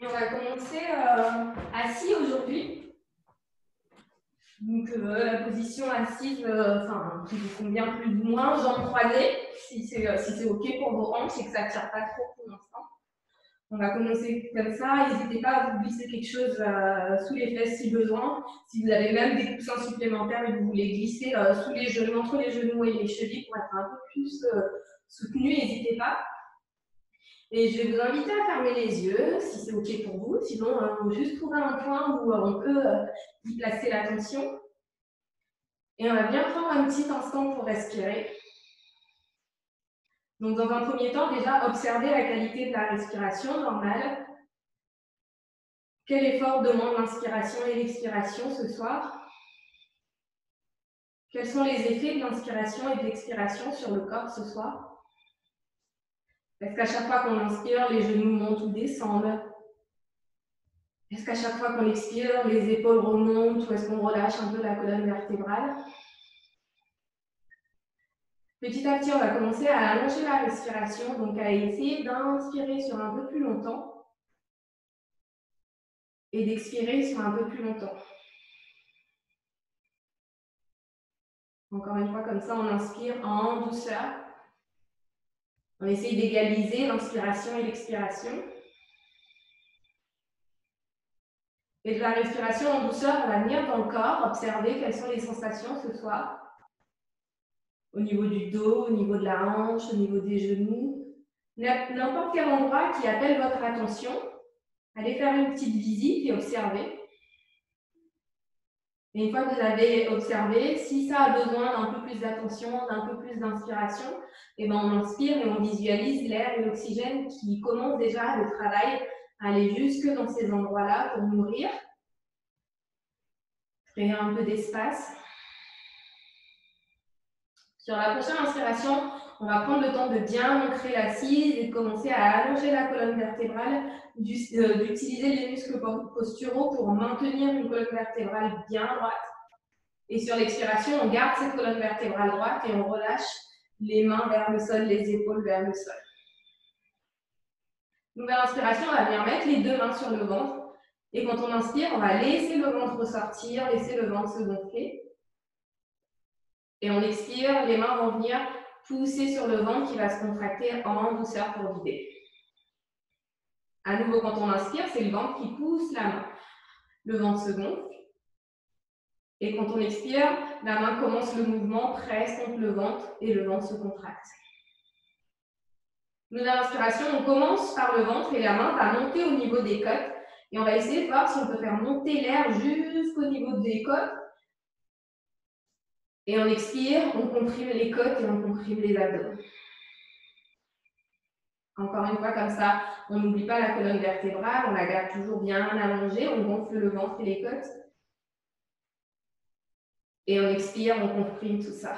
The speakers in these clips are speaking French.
On va commencer assis aujourd'hui. Donc la position assise, qui vous convient plus ou moins, jambes croisées, si c'est OK pour vos hanches et que ça ne tire pas trop pour l'instant. On va commencer comme ça. N'hésitez pas à vous glisser quelque chose sous les fesses si besoin. Si vous avez même des coussins supplémentaires et que vous voulez glisser sous les genoux, entre les genoux et les chevilles pour être un peu plus soutenu, n'hésitez pas. Et je vais vous inviter à fermer les yeux, si c'est OK pour vous. Sinon, on va juste trouver un point où on peut y placer l'attention. Et on va bien prendre un petit instant pour respirer. Donc, dans un premier temps, déjà, observez la qualité de la respiration normale. Quel effort demande l'inspiration et l'expiration ce soir? Quels sont les effets de l'inspiration et de l'expiration sur le corps ce soir? Est-ce qu'à chaque fois qu'on inspire, les genoux montent ou descendent? Est-ce qu'à chaque fois qu'on expire, les épaules remontent ou est-ce qu'on relâche un peu la colonne vertébrale? Petit à petit, on va commencer à allonger la respiration, donc à essayer d'inspirer sur un peu plus longtemps et d'expirer sur un peu plus longtemps. Encore une fois, comme ça, on inspire en douceur. On essaye d'égaliser l'inspiration et l'expiration. Et de la respiration en douceur, on va venir dans le corps, observer quelles sont les sensations ce soir. Au niveau du dos, au niveau de la hanche, au niveau des genoux. N'importe quel endroit qui appelle votre attention. Allez faire une petite visite et observer. Et une fois que vous avez observé, si ça a besoin d'un peu plus d'attention, d'un peu plus d'inspiration, on inspire et on visualise l'air et l'oxygène qui commencent déjà le travail à aller jusque dans ces endroits-là pour nourrir. Créer un peu d'espace. Sur la prochaine inspiration, on va prendre le temps de bien ancrer l'assise et de commencer à allonger la colonne vertébrale, d'utiliser les muscles posturaux pour maintenir une colonne vertébrale bien droite. Et sur l'expiration, on garde cette colonne vertébrale droite et on relâche les mains vers le sol, les épaules vers le sol. Nouvelle inspiration, on va venir mettre les deux mains sur le ventre. Et quand on inspire, on va laisser le ventre ressortir, laisser le ventre se gonfler. Et on expire, les mains vont venir pousser sur le ventre qui va se contracter en douceur pour vider. À nouveau, quand on inspire, c'est le ventre qui pousse la main. Le ventre se gonfle. Et quand on expire, la main commence le mouvement, presse contre le ventre et le ventre se contracte. Nouvelle inspiration, on commence par le ventre et la main va monter au niveau des côtes. Et on va essayer de voir si on peut faire monter l'air jusqu'au niveau des côtes. Et on expire, on comprime les côtes et on comprime les abdos. Encore une fois, comme ça, on n'oublie pas la colonne vertébrale, on la garde toujours bien allongée, on gonfle le ventre et les côtes. Et on expire, on comprime tout ça.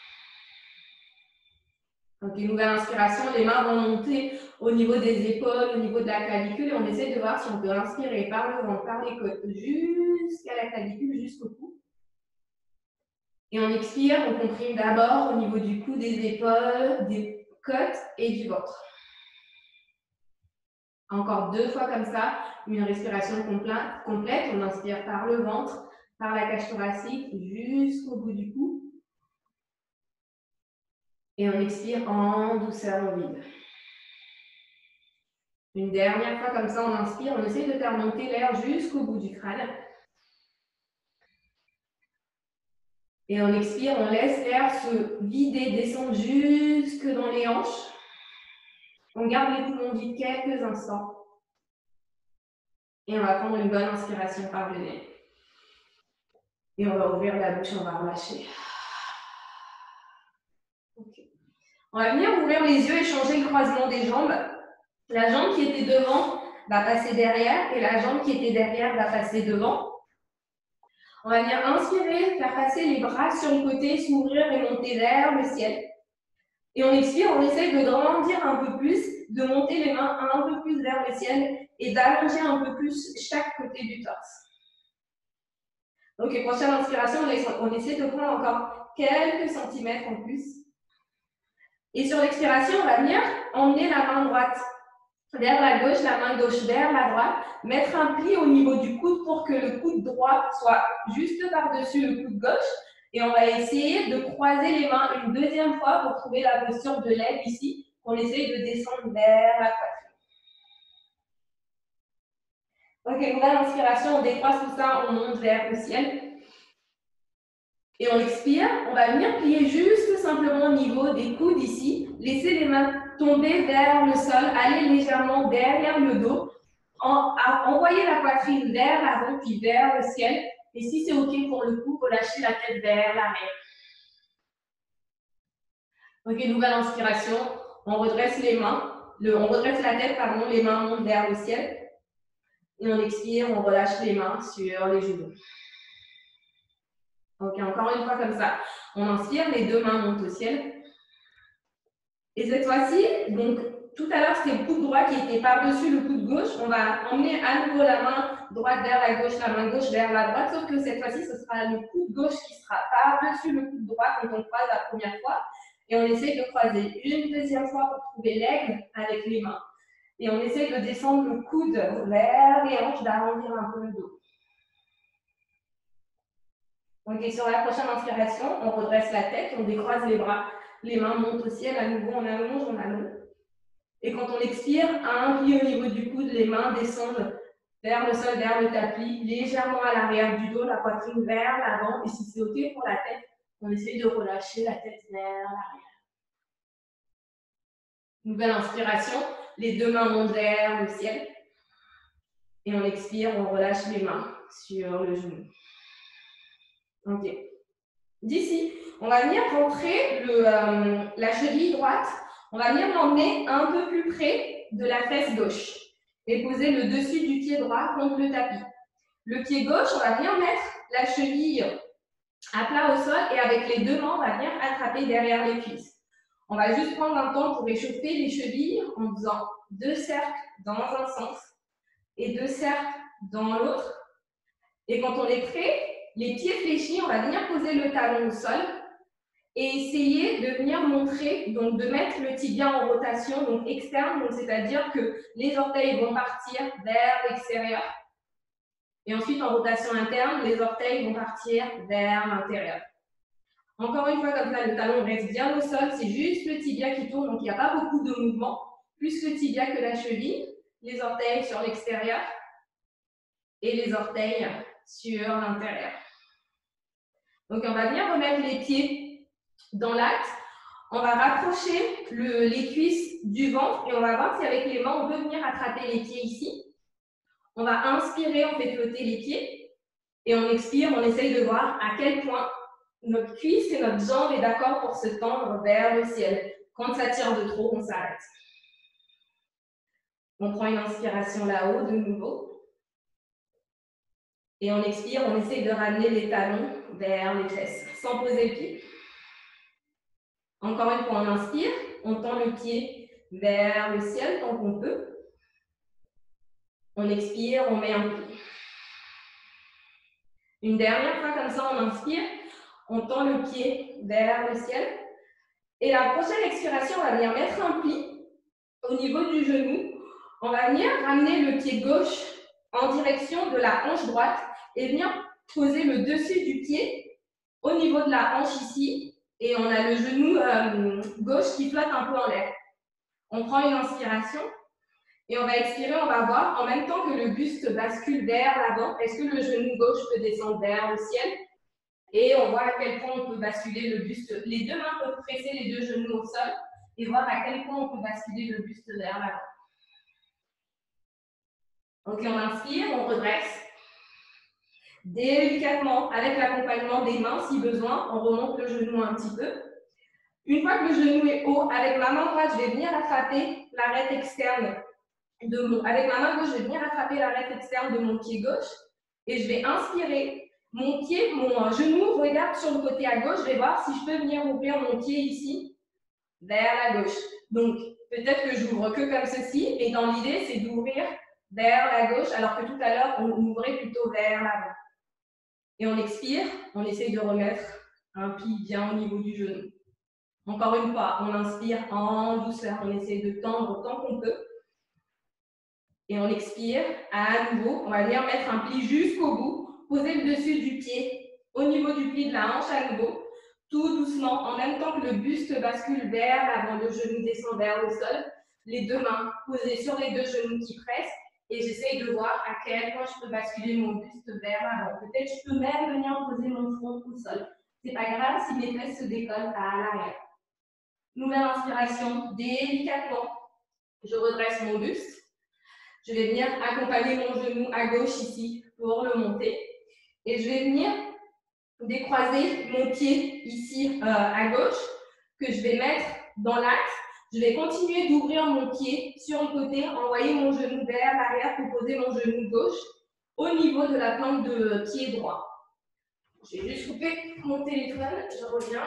Donc, une nouvelle inspiration, les mains vont monter au niveau des épaules, au niveau de la clavicule, et on essaie de voir si on peut inspirer par le ventre, par les côtes, jusqu'à la clavicule, jusqu'au cou. Et on expire, on comprime d'abord au niveau du cou, des épaules, des côtes et du ventre. Encore 2 fois comme ça, une respiration complète. On inspire par le ventre, par la cage thoracique, jusqu'au bout du cou. Et on expire en douceur au vide. Une dernière fois comme ça, on inspire, on essaie de faire monter l'air jusqu'au bout du crâne. Et on expire, on laisse l'air se vider, descendre jusque dans les hanches. On garde les poumons vides quelques instants. Et on va prendre une bonne inspiration par le nez. Et on va ouvrir la bouche, on va relâcher. Okay. On va venir ouvrir les yeux et changer le croisement des jambes. La jambe qui était devant va passer derrière et la jambe qui était derrière va passer devant. On va venir inspirer, faire passer les bras sur le côté, s'ouvrir et monter vers le ciel. Et on expire, on essaye de grandir un peu plus, de monter les mains un peu plus vers le ciel et d'allonger un peu plus chaque côté du torse. Donc, prochaine inspiration, on essaie de prendre encore quelques centimètres en plus. Et sur l'expiration, on va venir emmener la main droite vers la gauche, la main gauche vers la droite, mettre un pli au niveau du coude pour que le coude droit soit juste par-dessus le coude gauche. Et on va essayer de croiser les mains une deuxième fois pour trouver la posture de l'aigle ici. On essaye de descendre vers la poitrine. Ok, nouvelle inspiration, on décroise tout ça, on monte vers le ciel. Et on expire, on va venir plier juste simplement au niveau des coudes ici, laisser les mains tomber vers le sol, aller légèrement derrière le dos, envoyer la poitrine vers l'avant puis vers le ciel. Et si c'est OK pour le coup, relâcher la tête vers l'arrière. Ok, nouvelle inspiration, on redresse les mains, on redresse la tête, pardon, les mains montent vers le ciel. Et on expire, on relâche les mains sur les genoux. Ok, encore une fois comme ça. On inspire, les deux mains montent au ciel. Et cette fois-ci, donc tout à l'heure, c'était le coude droit qui était par-dessus le coude gauche. On va emmener à nouveau la main droite vers la gauche, la main gauche vers la droite, sauf que cette fois-ci, ce sera le coude gauche qui sera par-dessus le coude droit quand on croise la première fois. Et on essaye de croiser une deuxième fois pour trouver l'aigle avec les mains. Et on essaye de descendre le coude vers les hanches, d'arrondir un peu le dos. Ok, sur la prochaine inspiration, on redresse la tête, on décroise les bras, les mains montent au ciel, à nouveau on allonge, on allonge. Et quand on expire, un pli au niveau du coude, les mains descendent vers le sol, vers le tapis, légèrement à l'arrière du dos, la poitrine vers l'avant. Et si c'est OK pour la tête, on essaye de relâcher la tête vers l'arrière. Nouvelle inspiration, les deux mains montent vers le ciel. Et on expire, on relâche les mains sur le genou. OK. D'ici, on va venir rentrer la cheville droite. On va venir l'emmener un peu plus près de la fesse gauche et poser le dessus du pied droit contre le tapis. Le pied gauche, on va venir mettre la cheville à plat au sol et avec les deux mains, on va venir attraper derrière les cuisses. On va juste prendre un temps pour échauffer les chevilles en faisant 2 cercles dans un sens et 2 cercles dans l'autre. Et quand on est prêt, les pieds fléchis, on va venir poser le talon au sol et essayer de venir montrer, donc de mettre le tibia en rotation, donc externe, c'est-à-dire que les orteils vont partir vers l'extérieur. Et ensuite, en rotation interne, les orteils vont partir vers l'intérieur. Encore une fois, comme ça, le talon reste bien au sol, c'est juste le tibia qui tourne, donc il n'y a pas beaucoup de mouvement, plus le tibia que la cheville, les orteils sur l'extérieur et les orteils sur l'intérieur. Donc, on va bien remettre les pieds dans l'axe. On va rapprocher les cuisses du ventre et on va voir si avec les mains, on peut venir attraper les pieds ici. On va inspirer, on fait flotter les pieds. Et on expire, on essaye de voir à quel point notre cuisse et notre jambe est d'accord pour se tendre vers le ciel. Quand ça tire de trop, on s'arrête. On prend une inspiration là-haut de nouveau. Et on expire, on essaye de ramener les talons vers les fesses, sans poser le pied. Encore une fois, on inspire, on tend le pied vers le ciel tant qu'on peut. On expire, on met un pli. Une dernière fois comme ça, on inspire, on tend le pied vers le ciel. Et la prochaine expiration, on va venir mettre un pli au niveau du genou. On va venir ramener le pied gauche en direction de la hanche droite et venir poser le dessus du pied au niveau de la hanche ici. Et on a le genou gauche qui flotte un peu en l'air. On prend une inspiration et on va expirer, on va voir en même temps que le buste bascule vers l'avant. Est-ce que le genou gauche peut descendre vers le ciel? Et on voit à quel point on peut basculer le buste. Les deux mains peuvent presser les deux genoux au sol et voir à quel point on peut basculer le buste vers l'avant. Ok, on inspire, on redresse. Délicatement, avec l'accompagnement des mains, si besoin, on remonte le genou un petit peu. Une fois que le genou est haut, avec ma main droite, je vais venir attraper l'arête externe de mon... Avec ma main gauche, je vais venir attraper l'arête externe de mon pied gauche et je vais inspirer. Mon genou regarde sur le côté à gauche. Je vais voir si je peux venir ouvrir mon pied ici, vers la gauche. Donc, peut-être que je n'ouvre que comme ceci, mais dans l'idée, c'est d'ouvrir vers la gauche, alors que tout à l'heure, on ouvrait plutôt vers l'avant. Et on expire, on essaye de remettre un pli bien au niveau du genou. Encore une fois, on inspire en douceur, on essaye de tendre autant qu'on peut. Et on expire, à nouveau, on va venir mettre un pli jusqu'au bout, poser le dessus du pied au niveau du pli de la hanche à nouveau, tout doucement, en même temps que le buste bascule vers l'avant, le genou descend vers le sol, les deux mains posées sur les deux genoux qui pressent, et j'essaye de voir à quel point je peux basculer mon buste vers l'avant. Peut-être je peux même venir poser mon front au sol. C'est pas grave si mes fesses se décollent à l'arrière. Nouvelle inspiration, délicatement, je redresse mon buste. Je vais venir accompagner mon genou à gauche ici pour le monter. Et je vais venir décroiser mon pied ici à gauche, que je vais mettre dans l'axe. Je vais continuer d'ouvrir mon pied sur le côté, envoyer mon genou vers l'arrière pour poser mon genou gauche au niveau de la plante de pied droit. Je vais juste couper mon téléphone, je reviens.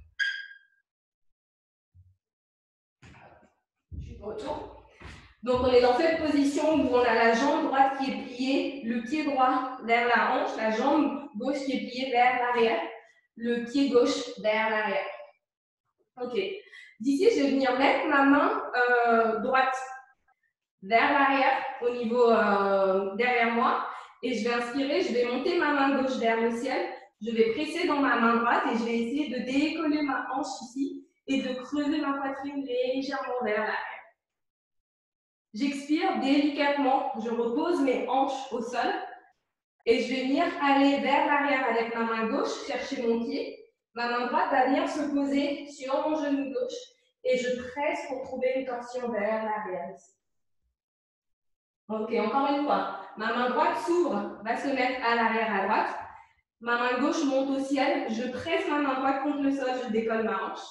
Je suis de retour. Donc on est dans cette position où on a la jambe droite qui est pliée, le pied droit vers la hanche, la jambe gauche qui est pliée vers l'arrière, le pied gauche vers l'arrière. Ok. D'ici, je vais venir mettre ma main droite vers l'arrière, au niveau derrière moi, et je vais inspirer, je vais monter ma main gauche vers le ciel, je vais presser dans ma main droite et je vais essayer de décoller ma hanche ici et de creuser ma poitrine légèrement vers l'arrière. J'expire délicatement, je repose mes hanches au sol et je vais venir aller vers l'arrière avec ma main gauche, chercher mon pied. Ma main droite va venir se poser sur mon genou gauche et je presse pour trouver une torsion vers l'arrière. Ok, encore une fois. Ma main droite s'ouvre, va se mettre à l'arrière à droite. Ma main gauche monte au ciel. Je presse ma main droite contre le sol, je décolle ma hanche.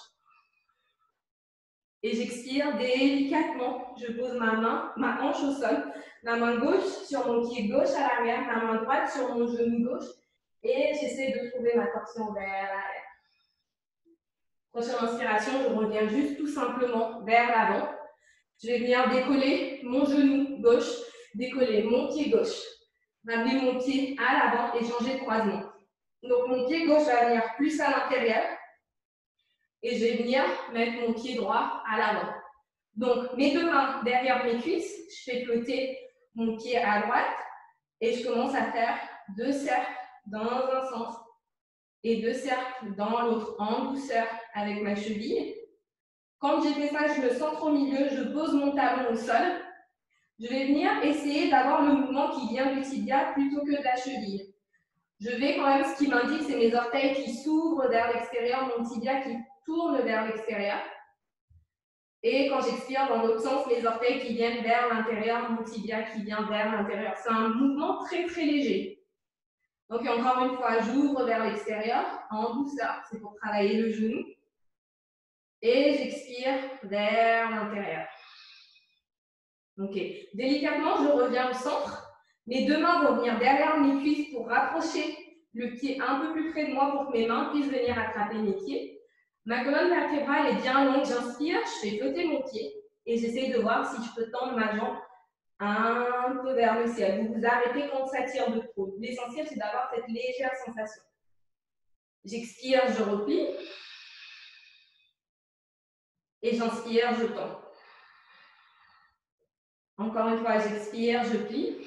Et j'expire délicatement. Je pose ma hanche au sol. Ma main gauche sur mon pied gauche à l'arrière, ma main droite sur mon genou gauche. Et j'essaie de trouver ma torsion vers l'arrière. Prochaine inspiration, je reviens juste tout simplement vers l'avant. Je vais venir décoller mon genou gauche, décoller mon pied gauche, ramener mon pied à l'avant et changer de croisement. Donc mon pied gauche va venir plus à l'intérieur et je vais venir mettre mon pied droit à l'avant. Donc mes deux mains derrière mes cuisses, je fais flotter mon pied à droite et je commence à faire 2 cercles dans un sens et 2 cercles dans l'autre en douceur avec ma cheville. Quand j'ai fait ça, je me centre au milieu, je pose mon talon au sol. Je vais venir essayer d'avoir le mouvement qui vient du tibia plutôt que de la cheville. Je vais quand même, ce qui m'indique, c'est mes orteils qui s'ouvrent vers l'extérieur, mon tibia qui tourne vers l'extérieur. Et quand j'expire, dans l'autre sens, mes orteils qui viennent vers l'intérieur, mon tibia qui vient vers l'intérieur. C'est un mouvement très très léger. Donc encore une fois, j'ouvre vers l'extérieur en douceur, c'est pour travailler le genou. Et j'expire vers l'intérieur. Ok. Délicatement, je reviens au centre. Mes deux mains vont venir derrière mes cuisses pour rapprocher le pied un peu plus près de moi pour que mes mains puissent venir attraper mes pieds. Ma colonne vertébrale est bien longue. J'inspire, je fais flotter mon pied et j'essaye de voir si je peux tendre ma jambe un peu vers le ciel. Vous vous arrêtez quand ça tire de trop. L'essentiel, c'est d'avoir cette légère sensation. J'expire, je replie. Et j'inspire, je tends. Encore une fois, j'expire, je plie.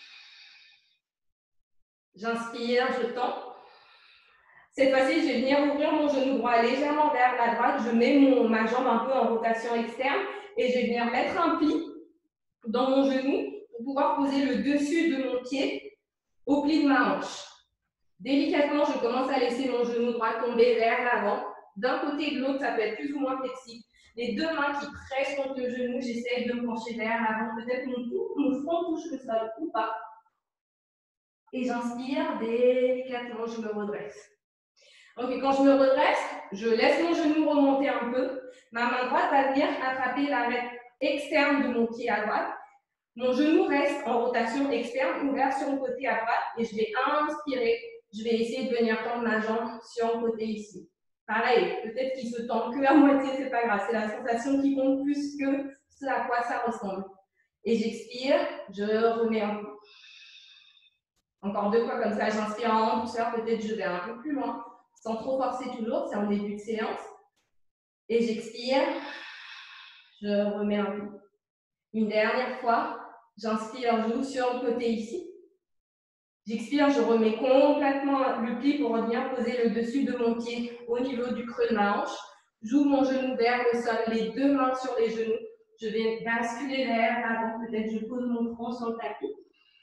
J'inspire, je tends. Cette fois-ci, je vais venir ouvrir mon genou droit légèrement vers la droite. Je mets ma jambe un peu en rotation externe et je vais venir mettre un pli dans mon genou pour pouvoir poser le dessus de mon pied au pli de ma hanche. Délicatement, je commence à laisser mon genou droit tomber vers l'avant. D'un côté et de l'autre, ça peut être plus ou moins flexible. Les deux mains qui pressent contre le genou, j'essaye de me pencher vers l'avant. Peut-être mon front touche le sol ou pas. Et j'inspire, délicatement, je me redresse. Ok, quand je me redresse, je laisse mon genou remonter un peu. Ma main droite va venir attraper l'arête externe de mon pied à droite. Mon genou reste en rotation externe, ouvert sur le côté à droite. Et je vais inspirer. Je vais essayer de venir tendre ma jambe sur le côté ici. Pareil, peut-être qu'il se tend que à moitié, c'est pas grave. C'est la sensation qui compte plus que ce à quoi ça ressemble. Et j'expire, je remets un coup. Encore 2 fois comme ça, j'inspire en douceur, peut-être je vais un peu plus loin, sans trop forcer toujours, c'est en début de séance. Et j'expire, je remets un coup. Une dernière fois, J'inspire, j'ouvre sur le côté ici. J'expire, je remets complètement le pli pour revenir poser le dessus de mon pied au niveau du creux de ma hanche. J'ouvre mon genou vers le sol, les deux mains sur les genoux. Je vais basculer vers l'avant, peut-être je pose mon front sur le tapis.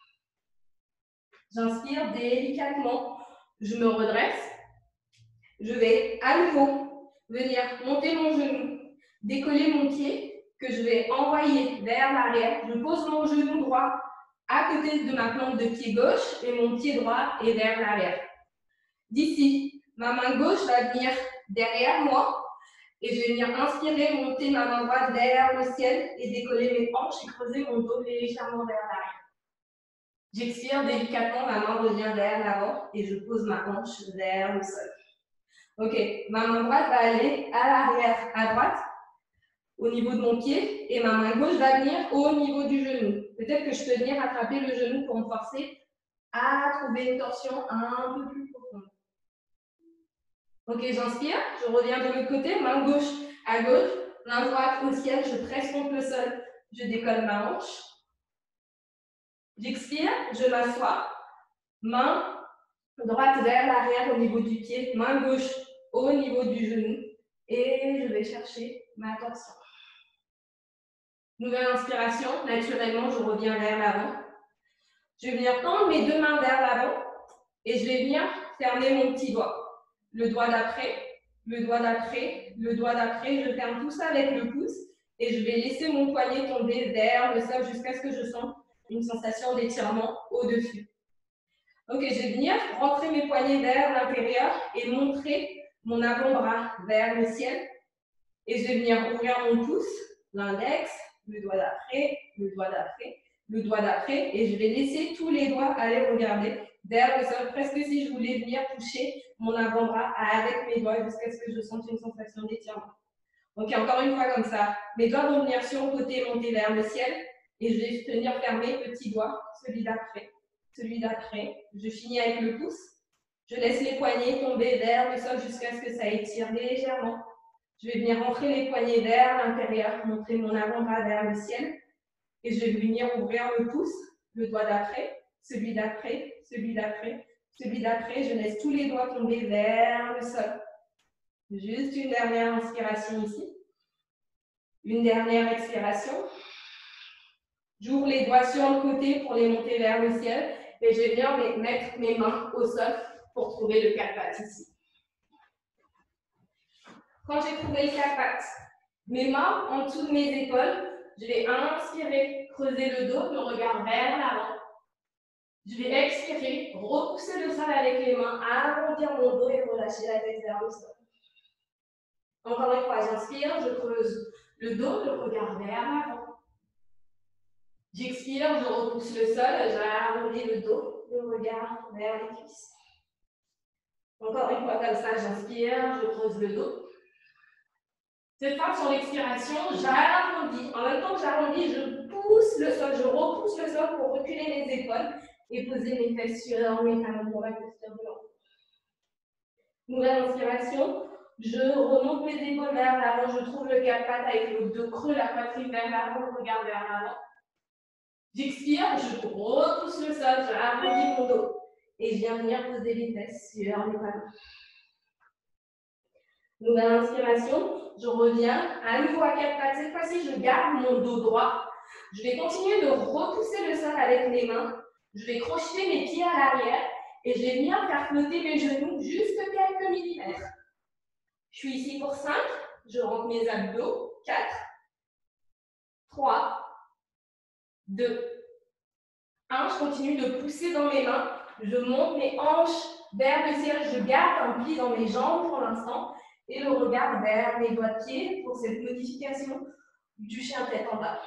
J'inspire délicatement, je me redresse. Je vais à nouveau venir monter mon genou, décoller mon pied, que je vais envoyer vers l'arrière. Je pose mon genou droit à côté de ma plante de pied gauche et mon pied droit est vers l'arrière. D'ici, ma main gauche va venir derrière moi et je vais venir inspirer, monter ma main droite vers le ciel et décoller mes hanches et creuser mon dos légèrement vers l'arrière. J'expire délicatement, ma main revient vers l'avant et je pose ma hanche vers le sol. Ok, ma main droite va aller à l'arrière, à droite, au niveau de mon pied, et ma main gauche va venir au niveau du genou. Peut-être que je peux venir attraper le genou pour me forcer à trouver une torsion un peu plus profonde. Ok, j'inspire, je reviens de l'autre côté, main gauche à gauche, main droite au ciel, je presse contre le sol, je décolle ma hanche. J'expire, je m'assois, main droite vers l'arrière au niveau du pied, main gauche au niveau du genou, et je vais chercher ma torsion. Nouvelle inspiration, naturellement, je reviens vers l'avant. Je vais venir tendre mes deux mains vers l'avant et je vais venir fermer mon petit doigt. Le doigt d'après, le doigt d'après, le doigt d'après. Je ferme tout ça avec le pouce et je vais laisser mon poignet tomber vers le sol jusqu'à ce que je sente une sensation d'étirement au-dessus. Ok, je vais venir rentrer mes poignets vers l'intérieur et montrer mon avant-bras vers le ciel. Et je vais venir ouvrir mon pouce, l'index, le doigt d'après, le doigt d'après, le doigt d'après, et je vais laisser tous les doigts aller regarder vers le sol, presque si je voulais venir toucher mon avant-bras avec mes doigts jusqu'à ce que je sente une sensation d'étirement. Ok, encore une fois comme ça, mes doigts vont venir sur le côté, monter vers le ciel, et je vais tenir fermé petit doigt, celui d'après, je finis avec le pouce, je laisse les poignets tomber vers le sol jusqu'à ce que ça étire légèrement. Je vais venir rentrer les poignets vers l'intérieur, montrer mon avant-bras vers le ciel. Et je vais venir ouvrir le pouce, le doigt d'après, celui d'après, celui d'après, celui d'après. Je laisse tous les doigts tomber vers le sol. Juste une dernière inspiration ici. Une dernière expiration. J'ouvre les doigts sur le côté pour les monter vers le ciel. Et je vais venir mettre mes mains au sol pour trouver le quatre pattes ici. Quand j'ai trouvé le quatre pattes, mes mains en dessous de mes épaules, je vais inspirer, creuser le dos, le regard vers l'avant. Je vais expirer, repousser le sol avec les mains, arrondir mon dos et relâcher la tête vers le sol. Encore une fois, j'inspire, je creuse le dos, le regard vers l'avant. J'expire, je repousse le sol, j'arrondis le dos, le regard vers les cuisses. Encore une fois comme ça, j'inspire, je creuse le dos. Cette fois, sur l'expiration, j'arrondis. En même temps que j'arrondis, je pousse le sol, je repousse le sol pour reculer les épaules et poser mes fesses sur mes talons pour la posture de l'enfant. Nouvelle inspiration, je remonte mes épaules vers l'avant, je trouve le quatre pattes avec le dos creux, la poitrine vers l'avant, le regard vers l'avant. J'expire, je repousse le sol, j'arrondis mon dos et je viens venir poser les fesses sur mes talons. Nouvelle inspiration, je reviens à nouveau à quatre pattes. Cette fois-ci, je garde mon dos droit. Je vais continuer de repousser le sol avec mes mains. Je vais crocheter mes pieds à l'arrière et je vais venir faire flotter mes genoux juste quelques millimètres. Je suis ici pour 5. Je rentre mes abdos. 4, 3, 2, 1. Je continue de pousser dans mes mains. Je monte mes hanches vers le ciel. Je garde un pli dans mes jambes pour l'instant. Et le regard vers mes doigts de pied pour cette modification du chien tête en bas.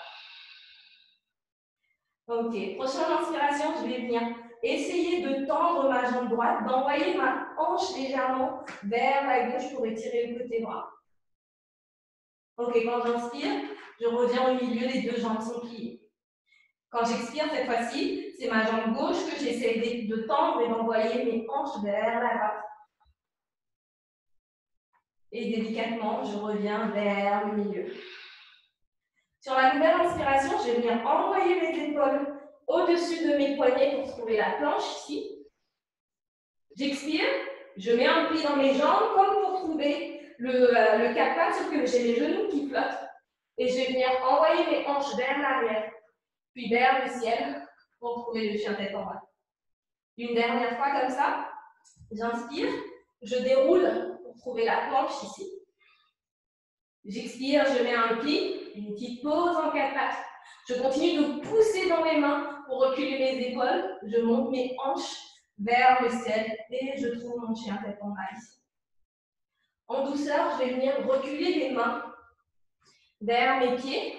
Ok, prochaine inspiration, je vais venir essayer de tendre ma jambe droite, d'envoyer ma hanche légèrement vers la gauche pour étirer le côté droit. Ok, quand j'inspire, je reviens au milieu, les deux jambes sont pliées. Quand j'expire, cette fois-ci, c'est ma jambe gauche que j'essaie de tendre et d'envoyer mes hanches vers la droite. Et délicatement, je reviens vers le milieu. Sur la nouvelle inspiration, je vais venir envoyer mes épaules au-dessus de mes poignets pour trouver la planche ici. J'expire, je mets un pli dans mes jambes comme pour trouver le quatre-pattes, sauf que j'ai les genoux qui flottent. Et je vais venir envoyer mes hanches vers l'arrière, puis vers le ciel pour trouver le chien tête en bas. Une dernière fois comme ça, j'inspire, je déroule pour trouver la planche ici. J'expire, je mets un pli, une petite pause en quatre pattes. Je continue de pousser dans mes mains pour reculer mes épaules. Je monte mes hanches vers le ciel et je trouve mon chien tête en bas ici. En douceur, je vais venir reculer les mains vers mes pieds.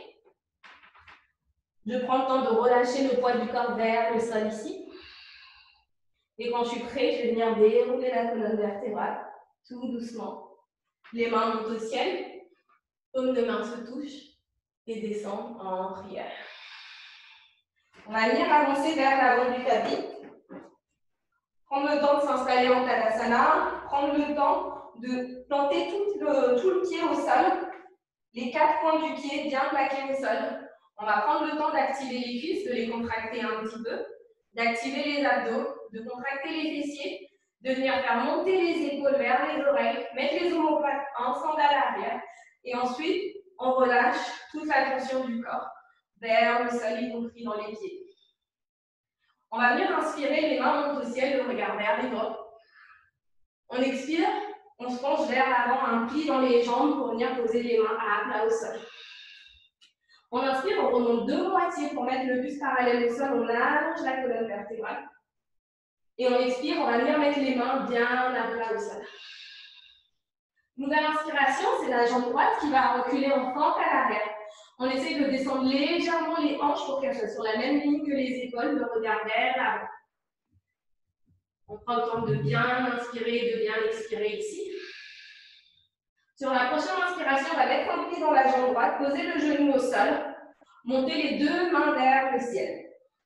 Je prends le temps de relâcher le poids du corps vers le sol ici. Et quand je suis prêt, je vais venir dérouler la colonne vertébrale, tout doucement. Les mains montent au ciel, paumes de main se touchent et descendent en prière. On va venir avancer vers l'avant du tapis. Prendre le temps de s'installer en Tadasana, prendre le temps de planter tout le pied au sol, les 4 points du pied bien plaqués au sol. On va prendre le temps d'activer les cuisses, de les contracter un petit peu, d'activer les abdos, de contracter les fessiers, de venir faire monter les épaules vers les oreilles, mettre les omoplates ensemble à l'arrière, et ensuite, on relâche toute la tension du corps vers le sol, y compris dans les pieds. On va venir inspirer, les mains montent au ciel, le regard vers les doigts. On expire, on se penche vers l'avant, un pli dans les jambes pour venir poser les mains à plat au sol. On inspire, on remonte de moitié pour mettre le buste parallèle au sol, on allonge la colonne vertébrale. Et on expire, on va venir mettre les mains bien à plat au sol. Nouvelle inspiration, c'est la jambe droite qui va reculer en fente à l'arrière. On essaie de descendre légèrement les hanches pour qu'elles soient sur la même ligne que les épaules, le regard vers l'avant. On prend le temps de bien inspirer et de bien expirer ici. Sur la prochaine inspiration, on va mettre un pied dans la jambe droite, poser le genou au sol, monter les 2 mains vers le ciel.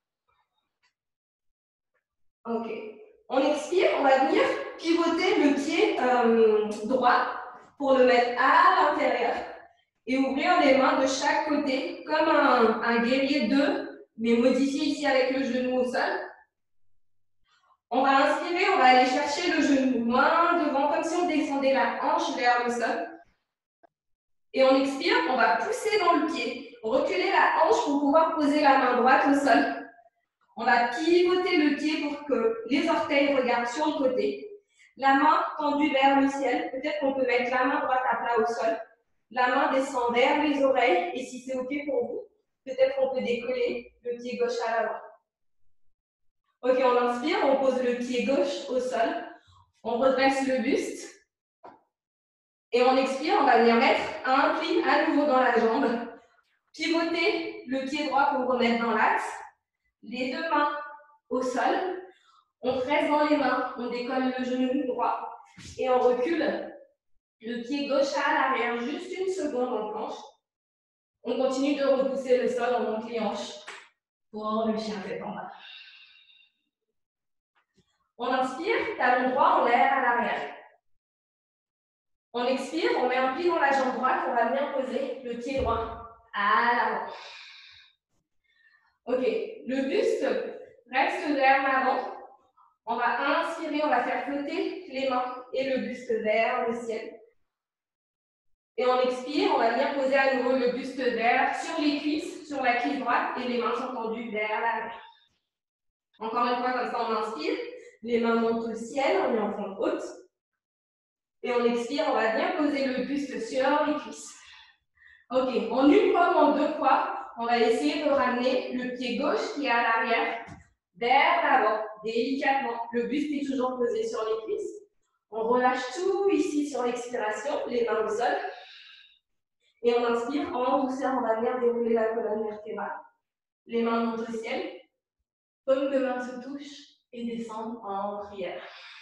Ok. On expire, on va venir pivoter le pied droit pour le mettre à l'intérieur et ouvrir les mains de chaque côté comme un guerrier 2, mais modifié ici avec le genou au sol. On va inspirer, on va aller chercher le genou loin devant, comme si on descendait la hanche vers le sol. Et on expire, on va pousser dans le pied, reculer la hanche pour pouvoir poser la main droite au sol. On va pivoter le pied pour que les orteils regardent sur le côté. La main tendue vers le ciel. Peut-être qu'on peut mettre la main droite à plat au sol. La main descend vers les oreilles. Et si c'est OK pour vous, peut-être qu'on peut décoller le pied gauche à l'avant. OK, on inspire, on pose le pied gauche au sol. On redresse le buste. Et on expire, on va venir mettre un pli à nouveau dans la jambe. Pivoter le pied droit pour remettre dans l'axe. Les 2 mains au sol. On presse dans les mains, on décolle le genou droit et on recule le pied gauche à l'arrière, juste une seconde en planche. On continue de repousser le sol, on monte les hanches pour le chien tête en bas. On inspire, talon droit, on l'aère à l'arrière. On expire, on met un pli dans la jambe droite, on va venir poser le pied droit à l'avant. Ok, le buste reste vers l'avant. On va inspirer, on va faire flotter les mains et le buste vers le ciel. Et on expire, on va venir poser à nouveau le buste vers sur les cuisses, sur la cuisse droite, et les mains sont tendues vers l'arrière. Encore une fois, comme ça, on inspire, les mains montent au ciel, on est en fente haute. Et on expire, on va venir poser le buste sur les cuisses. Ok, en une fois ou en 2 fois, on va essayer de ramener le pied gauche qui est à l'arrière vers l'avant, délicatement. Le buste est toujours posé sur les cuisses. On relâche tout ici sur l'expiration, les mains au sol. Et on inspire, en douceur, on va venir dérouler la colonne vertébrale. Les mains montent au ciel. Paumes de main se touchent et descendent en prière.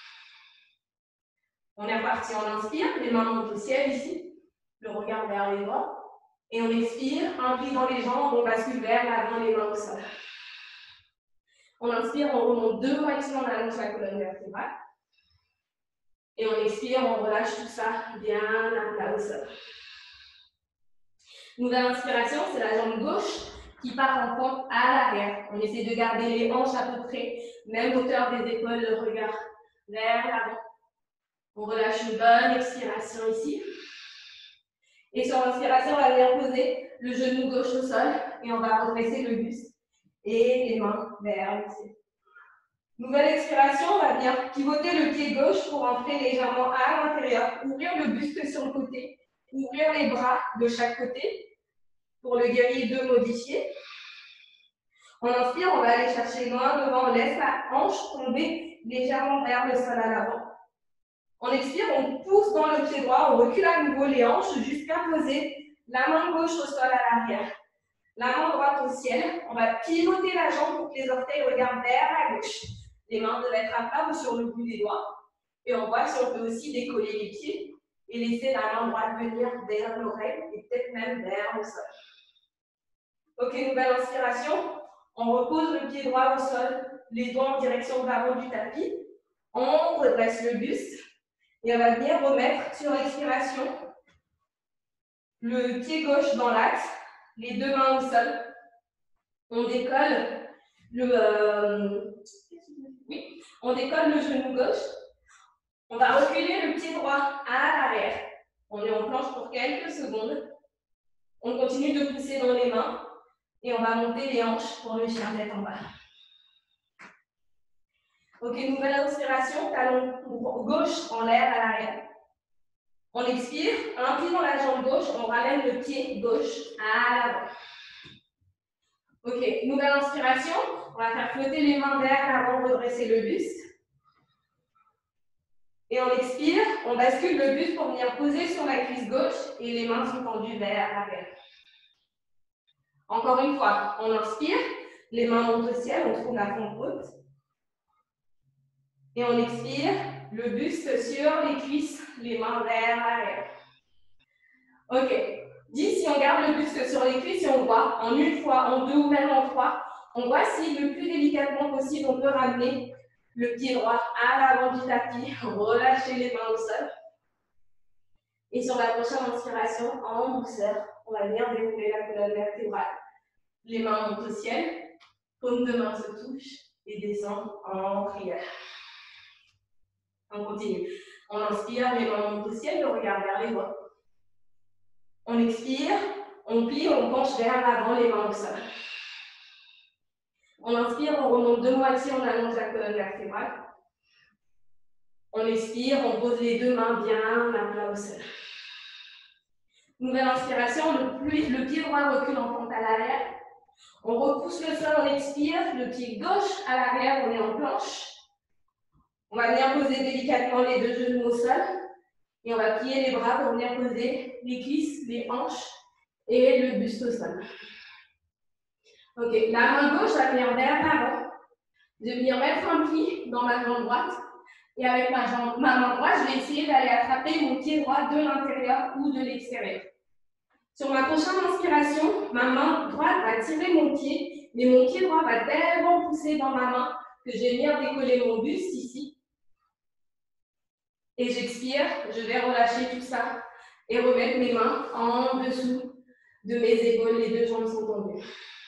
On est reparti, on inspire, les mains montent au ciel ici. Le regard vers les doigts. Et on expire, un pli dans les jambes, on bascule vers l'avant, les mains au sol. On inspire, on remonte de moitié, on allonge la colonne vertébrale. Et on expire, on relâche tout ça bien à plat au sol. Nouvelle inspiration, c'est la jambe gauche qui part en pente à l'arrière. On essaie de garder les hanches à peu près, même hauteur des épaules, le regard vers l'avant. On relâche une bonne expiration ici. Et sur l'inspiration, on va venir poser le genou gauche au sol et on va redresser le buste et les mains vers le ciel. Nouvelle expiration, on va venir pivoter le pied gauche pour entrer légèrement à l'intérieur, ouvrir le buste sur le côté, ouvrir les bras de chaque côté pour le guerrier 2 modifié. On inspire, on va aller chercher loin devant, on laisse la hanche tomber légèrement vers le sol à l'avant. On expire, on pousse dans le pied droit, on recule à nouveau les hanches jusqu'à poser la main gauche au sol à l'arrière. La main droite au ciel, on va pivoter la jambe pour que les orteils regardent vers la gauche. Les mains doivent être à plat ou sur le bout des doigts. Et on voit si on peut aussi décoller les pieds et laisser la main droite venir vers l'oreille et peut-être même vers le sol. Ok, nouvelle inspiration. On repose le pied droit au sol, les doigts en direction de l'avant du tapis. On redresse le buste. Et on va venir remettre sur l'expiration le pied gauche dans l'axe, les deux mains au sol. On décolle on décolle le genou gauche. On va reculer le pied droit à l'arrière. On est en planche pour quelques secondes. On continue de pousser dans les mains et on va monter les hanches pour le chien tête en bas. Ok, nouvelle inspiration, talon gauche en l'air à l'arrière. On expire, un pied dans la jambe gauche, on ramène le pied gauche à l'avant. Ok, nouvelle inspiration, on va faire flotter les mains vers l'avant, redresser le buste. Et on expire, on bascule le buste pour venir poser sur la cuisse gauche et les mains sont tendues vers l'arrière. Encore une fois, on inspire, les mains montent au ciel, on trouve la fente haute. Et on expire, le buste sur les cuisses, les mains vers l'arrière. Ok, 10, si on garde le buste sur les cuisses, et on voit en une fois, en deux ou même en trois, on voit si le plus délicatement possible, on peut ramener le pied droit à l'avant du tapis, relâcher les mains au sol. Et sur la prochaine inspiration, en douceur, on va venir dérouler la colonne vertébrale. Les mains montent au ciel, paume de main se touche et descend en prière. On continue. On inspire, les mains montent au ciel, le regard vers les doigts. On expire, on plie, on penche vers l'avant, les mains au sol. On inspire, on remonte de moitié, on allonge la colonne vertébrale. On expire, on pose les deux mains bien à plat au sol. Nouvelle inspiration, le pied droit recule en pente à l'arrière. On repousse le sol, on expire, le pied gauche à l'arrière, on est en planche. On va venir poser délicatement les deux genoux au sol. Et on va plier les bras pour venir poser les cuisses, les hanches et le buste au sol. Ok, la main gauche va venir vers l'avant. Je vais venir mettre un pli dans ma jambe droite. Et avec ma main droite, je vais essayer d'aller attraper mon pied droit de l'intérieur ou de l'extérieur. Sur ma prochaine inspiration, ma main droite va tirer mon pied, mais mon pied droit va tellement pousser dans ma main que je vais venir décoller mon buste ici. Et j'expire, je vais relâcher tout ça et remettre mes mains en dessous de mes épaules, les deux jambes sont tendues.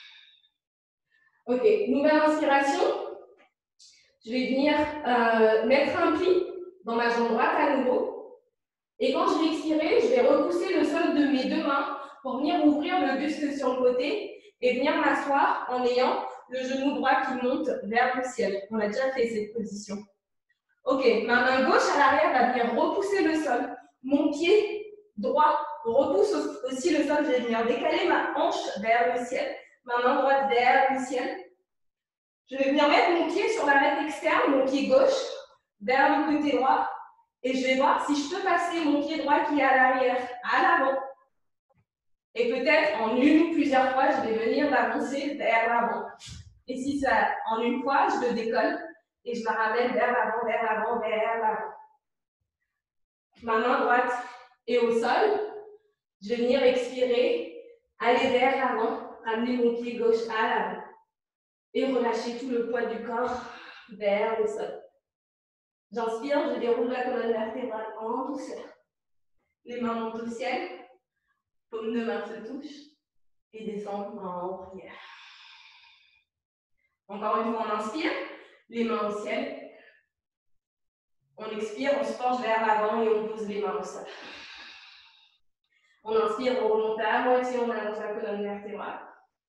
Ok, nouvelle inspiration. Je vais venir mettre un pli dans ma jambe droite à nouveau. Et quand je vais expirer, je vais repousser le sol de mes deux mains pour venir ouvrir le buste sur le côté et venir m'asseoir en ayant le genou droit qui monte vers le ciel. On a déjà fait cette position. Ok, ma main gauche à l'arrière va venir repousser le sol. Mon pied droit repousse aussi le sol. Je vais venir décaler ma hanche vers le ciel. Ma main droite vers le ciel. Je vais venir mettre mon pied sur la main externe, mon pied gauche, vers le côté droit. Et je vais voir si je peux passer mon pied droit qui est à l'arrière à l'avant. Et peut-être en une ou plusieurs fois, je vais venir l'avancer vers l'avant. Et si ça, en une fois, je le décolle et je la ramène vers l'avant, vers l'avant, vers l'avant. Ma main droite est au sol. Je vais venir expirer, aller vers l'avant, ramener mon pied gauche à l'avant. Et relâcher tout le poids du corps vers le sol. J'inspire, je déroule la colonne vertébrale en douceur. Les mains montent au ciel, paume de main se touche. et descendre en prière. Encore une fois, on inspire, les mains au ciel. On expire, on se penche vers l'avant et on pose les mains au sol. On inspire, on remonte à moitié, on allonge la colonne vertébrale.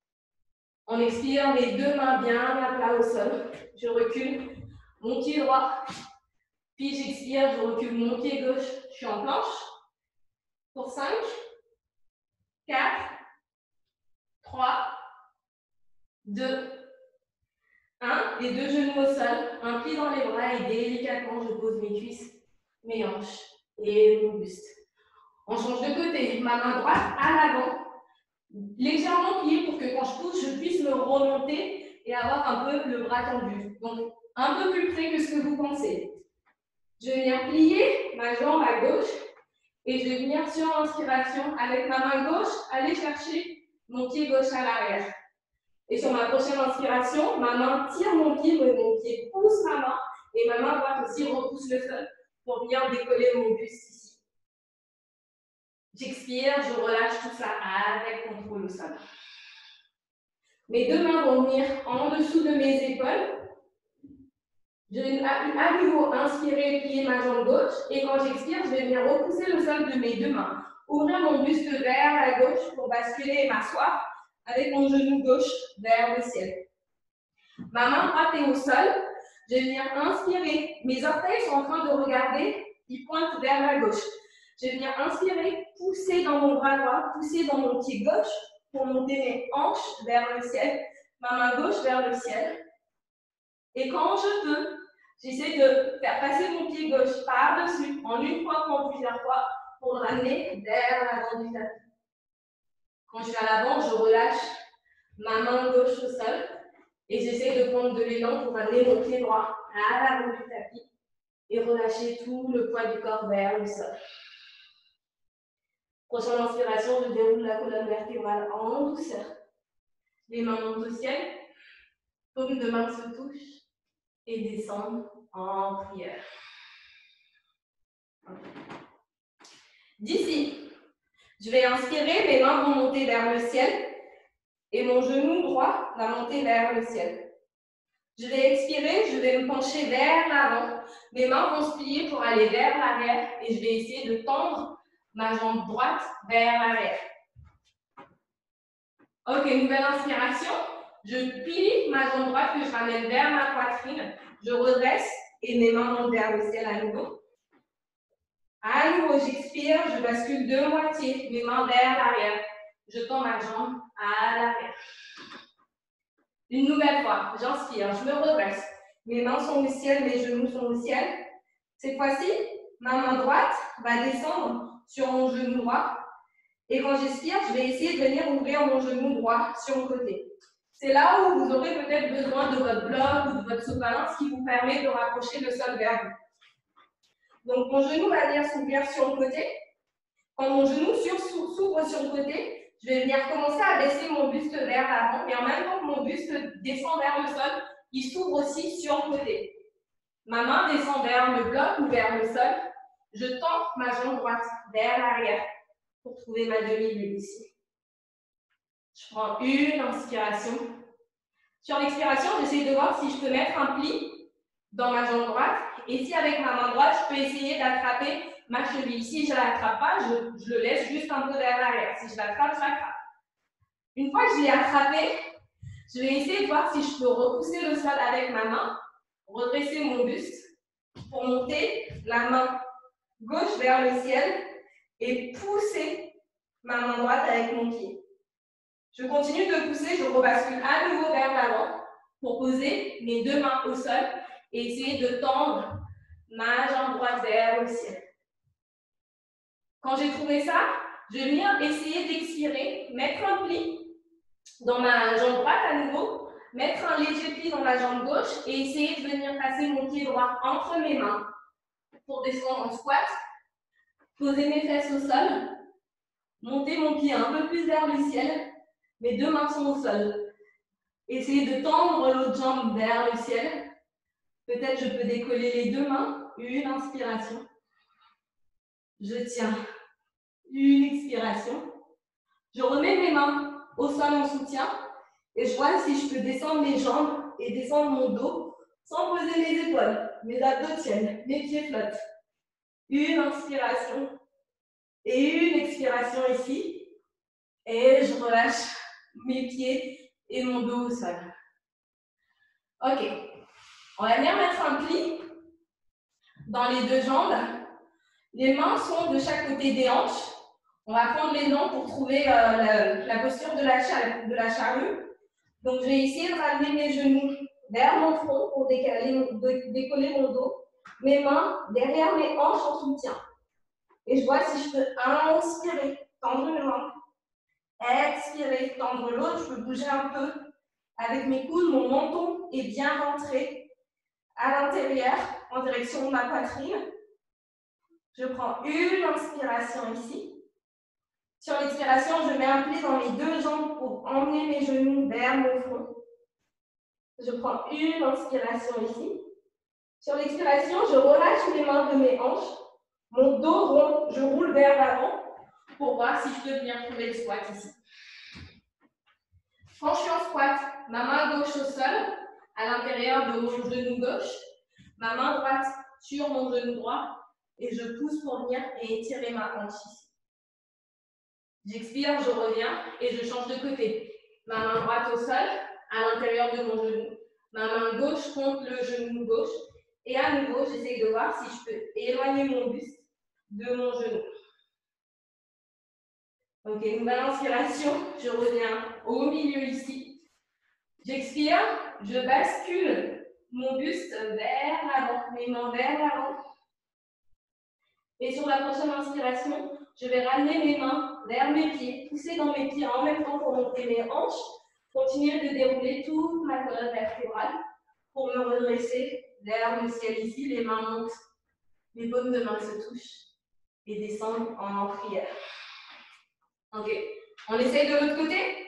On expire, les deux mains bien à plat au sol. Je recule, mon pied droit. Puis j'expire, je recule mon pied gauche. Je suis en planche. Pour 5, 4, 3, 2, 1. Les deux genoux au sol, un pied dans les bras et délicatement, je pose mes cuisses, mes hanches et mon buste. On change de côté, ma main droite à l'avant, légèrement pliée pour que quand je pousse, je puisse me remonter et avoir un peu le bras tendu. Donc, un peu plus près que ce que vous pensez. Je vais venir plier ma jambe à gauche et je vais venir sur l'inspiration avec ma main gauche, aller chercher mon pied gauche à l'arrière. Et sur ma prochaine inspiration, ma main tire mon pied, mon pied pousse ma main et ma main droite aussi repousse le sol pour venir décoller mon buste ici. J'expire, je relâche tout ça avec contrôle au sol. Mes deux mains vont venir en dessous de mes épaules. Je vais à nouveau inspirer, plier ma jambe gauche. Et quand j'expire, je vais venir repousser le sol de mes deux mains. Ouvrir mon buste vers la gauche pour basculer et m'asseoir avec mon genou gauche vers le ciel. Ma main droite est au sol. Je vais venir inspirer. Mes orteils sont en train de regarder. Ils pointent vers la gauche. Je vais venir inspirer, pousser dans mon bras droit, pousser dans mon pied gauche pour monter mes hanches vers le ciel. Ma main gauche vers le ciel. Et quand je peux, j'essaie de faire passer mon pied gauche par-dessus, en une fois ou en plusieurs fois, pour le ramener vers l'avant du tapis. Quand je suis à l'avant, je relâche ma main gauche au sol et j'essaie de prendre de l'élan pour ramener mon pied droit à l'avant du tapis et relâcher tout le poids du corps vers le sol. Prochaine inspiration, je déroule la colonne vertébrale en douceur. Les mains montent au ciel, paumes de main se touchent et descendent en prière. D'ici, je vais inspirer, mes mains vont monter vers le ciel et mon genou droit va monter vers le ciel. Je vais expirer, je vais me pencher vers l'avant. Mes mains vont se plier pour aller vers l'arrière et je vais essayer de tendre ma jambe droite vers l'arrière. Ok, nouvelle inspiration. Je plie ma jambe droite que je ramène vers ma poitrine. Je redresse et mes mains montent vers le ciel à nouveau. À nouveau, j'expire, je bascule de moitié, mes mains vers l'arrière. Je tends ma jambe à l'arrière. Une nouvelle fois, j'inspire, je me redresse. Mes mains sont au ciel, mes genoux sont au ciel. Cette fois-ci, ma main droite va descendre sur mon genou droit. Et quand j'expire, je vais essayer de venir ouvrir mon genou droit sur le côté. C'est là où vous aurez peut-être besoin de votre bloc ou de votre sopalin, ce qui vous permet de rapprocher le sol vers vous. Donc, mon genou va venir s'ouvrir sur le côté. Quand mon genou s'ouvre sur le côté, je vais venir commencer à baisser mon buste vers l'avant. Et en même temps que mon buste descend vers le sol, il s'ouvre aussi sur le côté. Ma main descend vers le bloc ou vers le sol. Je tends ma jambe droite vers l'arrière pour trouver ma demi-lune ici. Je prends une inspiration. Sur l'expiration, j'essaie de voir si je peux mettre un pli dans ma jambe droite. Et si avec ma main droite, je peux essayer d'attraper ma cheville. Si je ne l'attrape pas, je le laisse juste un peu vers l'arrière. Si je l'attrape, je l'attrape. Une fois que je l'ai attrapé, je vais essayer de voir si je peux repousser le sol avec ma main, redresser mon buste pour monter la main gauche vers le ciel et pousser ma main droite avec mon pied. Je continue de pousser, je rebascule à nouveau vers l'avant pour poser mes deux mains au sol et essayer de tendre ma jambe droite vers le ciel. Quand j'ai trouvé ça, je vais venir essayer d'expirer, mettre un pli dans ma jambe droite à nouveau, mettre un léger pli dans ma jambe gauche et essayer de venir passer mon pied droit entre mes mains pour descendre en squat, poser mes fesses au sol, monter mon pied un peu plus vers le ciel, mes deux mains sont au sol. Essayez de tendre l'autre jambe vers le ciel. Peut-être je peux décoller les deux mains. Une inspiration. Je tiens. Une expiration. Je remets mes mains au sol en soutien. Et je vois si je peux descendre mes jambes et descendre mon dos sans poser mes épaules. Mes abdos tiennent, mes pieds flottent. Une inspiration et une expiration ici. Et je relâche mes pieds et mon dos au sol. Ok, on va venir mettre un pli dans les deux jambes. Les mains sont de chaque côté des hanches. On va prendre les dents pour trouver la posture de la charrue. Donc, je vais essayer de ramener mes genoux vers mon front pour décoller mon dos. Mes mains derrière mes hanches en soutien. Et je vois si je peux inspirer, tendre une main. Expirer, tendre l'autre. Je peux bouger un peu avec mes coudes. Mon menton est bien rentré à l'intérieur en direction de ma poitrine. Je prends une inspiration ici. Sur l'expiration, je mets un pli dans mes deux jambes pour emmener mes genoux vers mon front. Je prends une inspiration ici. Sur l'expiration, je relâche mes mains de mes hanches. Mon dos rond, je roule vers l'avant pour voir si je peux venir trouver le squat ici. Quand je suis en squat, ma main gauche au sol, à l'intérieur de mon genou gauche, ma main droite sur mon genou droit, et je pousse pour venir et étirer ma hanche ici. J'expire, je reviens et je change de côté. Ma main droite au sol, à l'intérieur de mon genou. Ma main gauche contre le genou gauche. Et à nouveau, j'essaye de voir si je peux éloigner mon buste de mon genou. Ok, nouvelle inspiration. Je reviens au milieu ici. J'expire, je bascule mon buste vers l'avant, mes mains vers l'avant. Et sur la prochaine inspiration, je vais ramener mes mains vers mes pieds, pousser dans mes pieds en même temps pour monter mes hanches, continuer de dérouler toute ma colonne vertébrale pour me redresser vers le ciel ici. Les mains montent, les paumes de main se touchent et descendent en prière. Ok, on essaye de l'autre côté.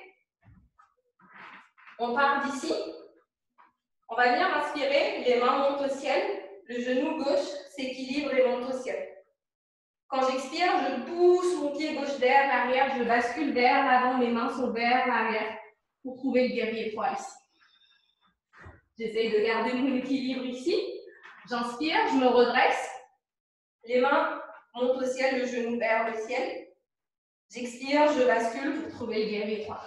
On part d'ici. On va venir inspirer, les mains montent au ciel, le genou gauche s'équilibre et monte au ciel. Quand j'expire, je pousse mon pied gauche vers l'arrière, je bascule vers l'avant, mes mains sont vers l'arrière pour trouver le guerrier 3 ici. J'essaye de garder mon équilibre ici. J'inspire, je me redresse. Les mains montent au ciel, le genou vers le ciel. J'expire, je bascule pour trouver le guerrier 3.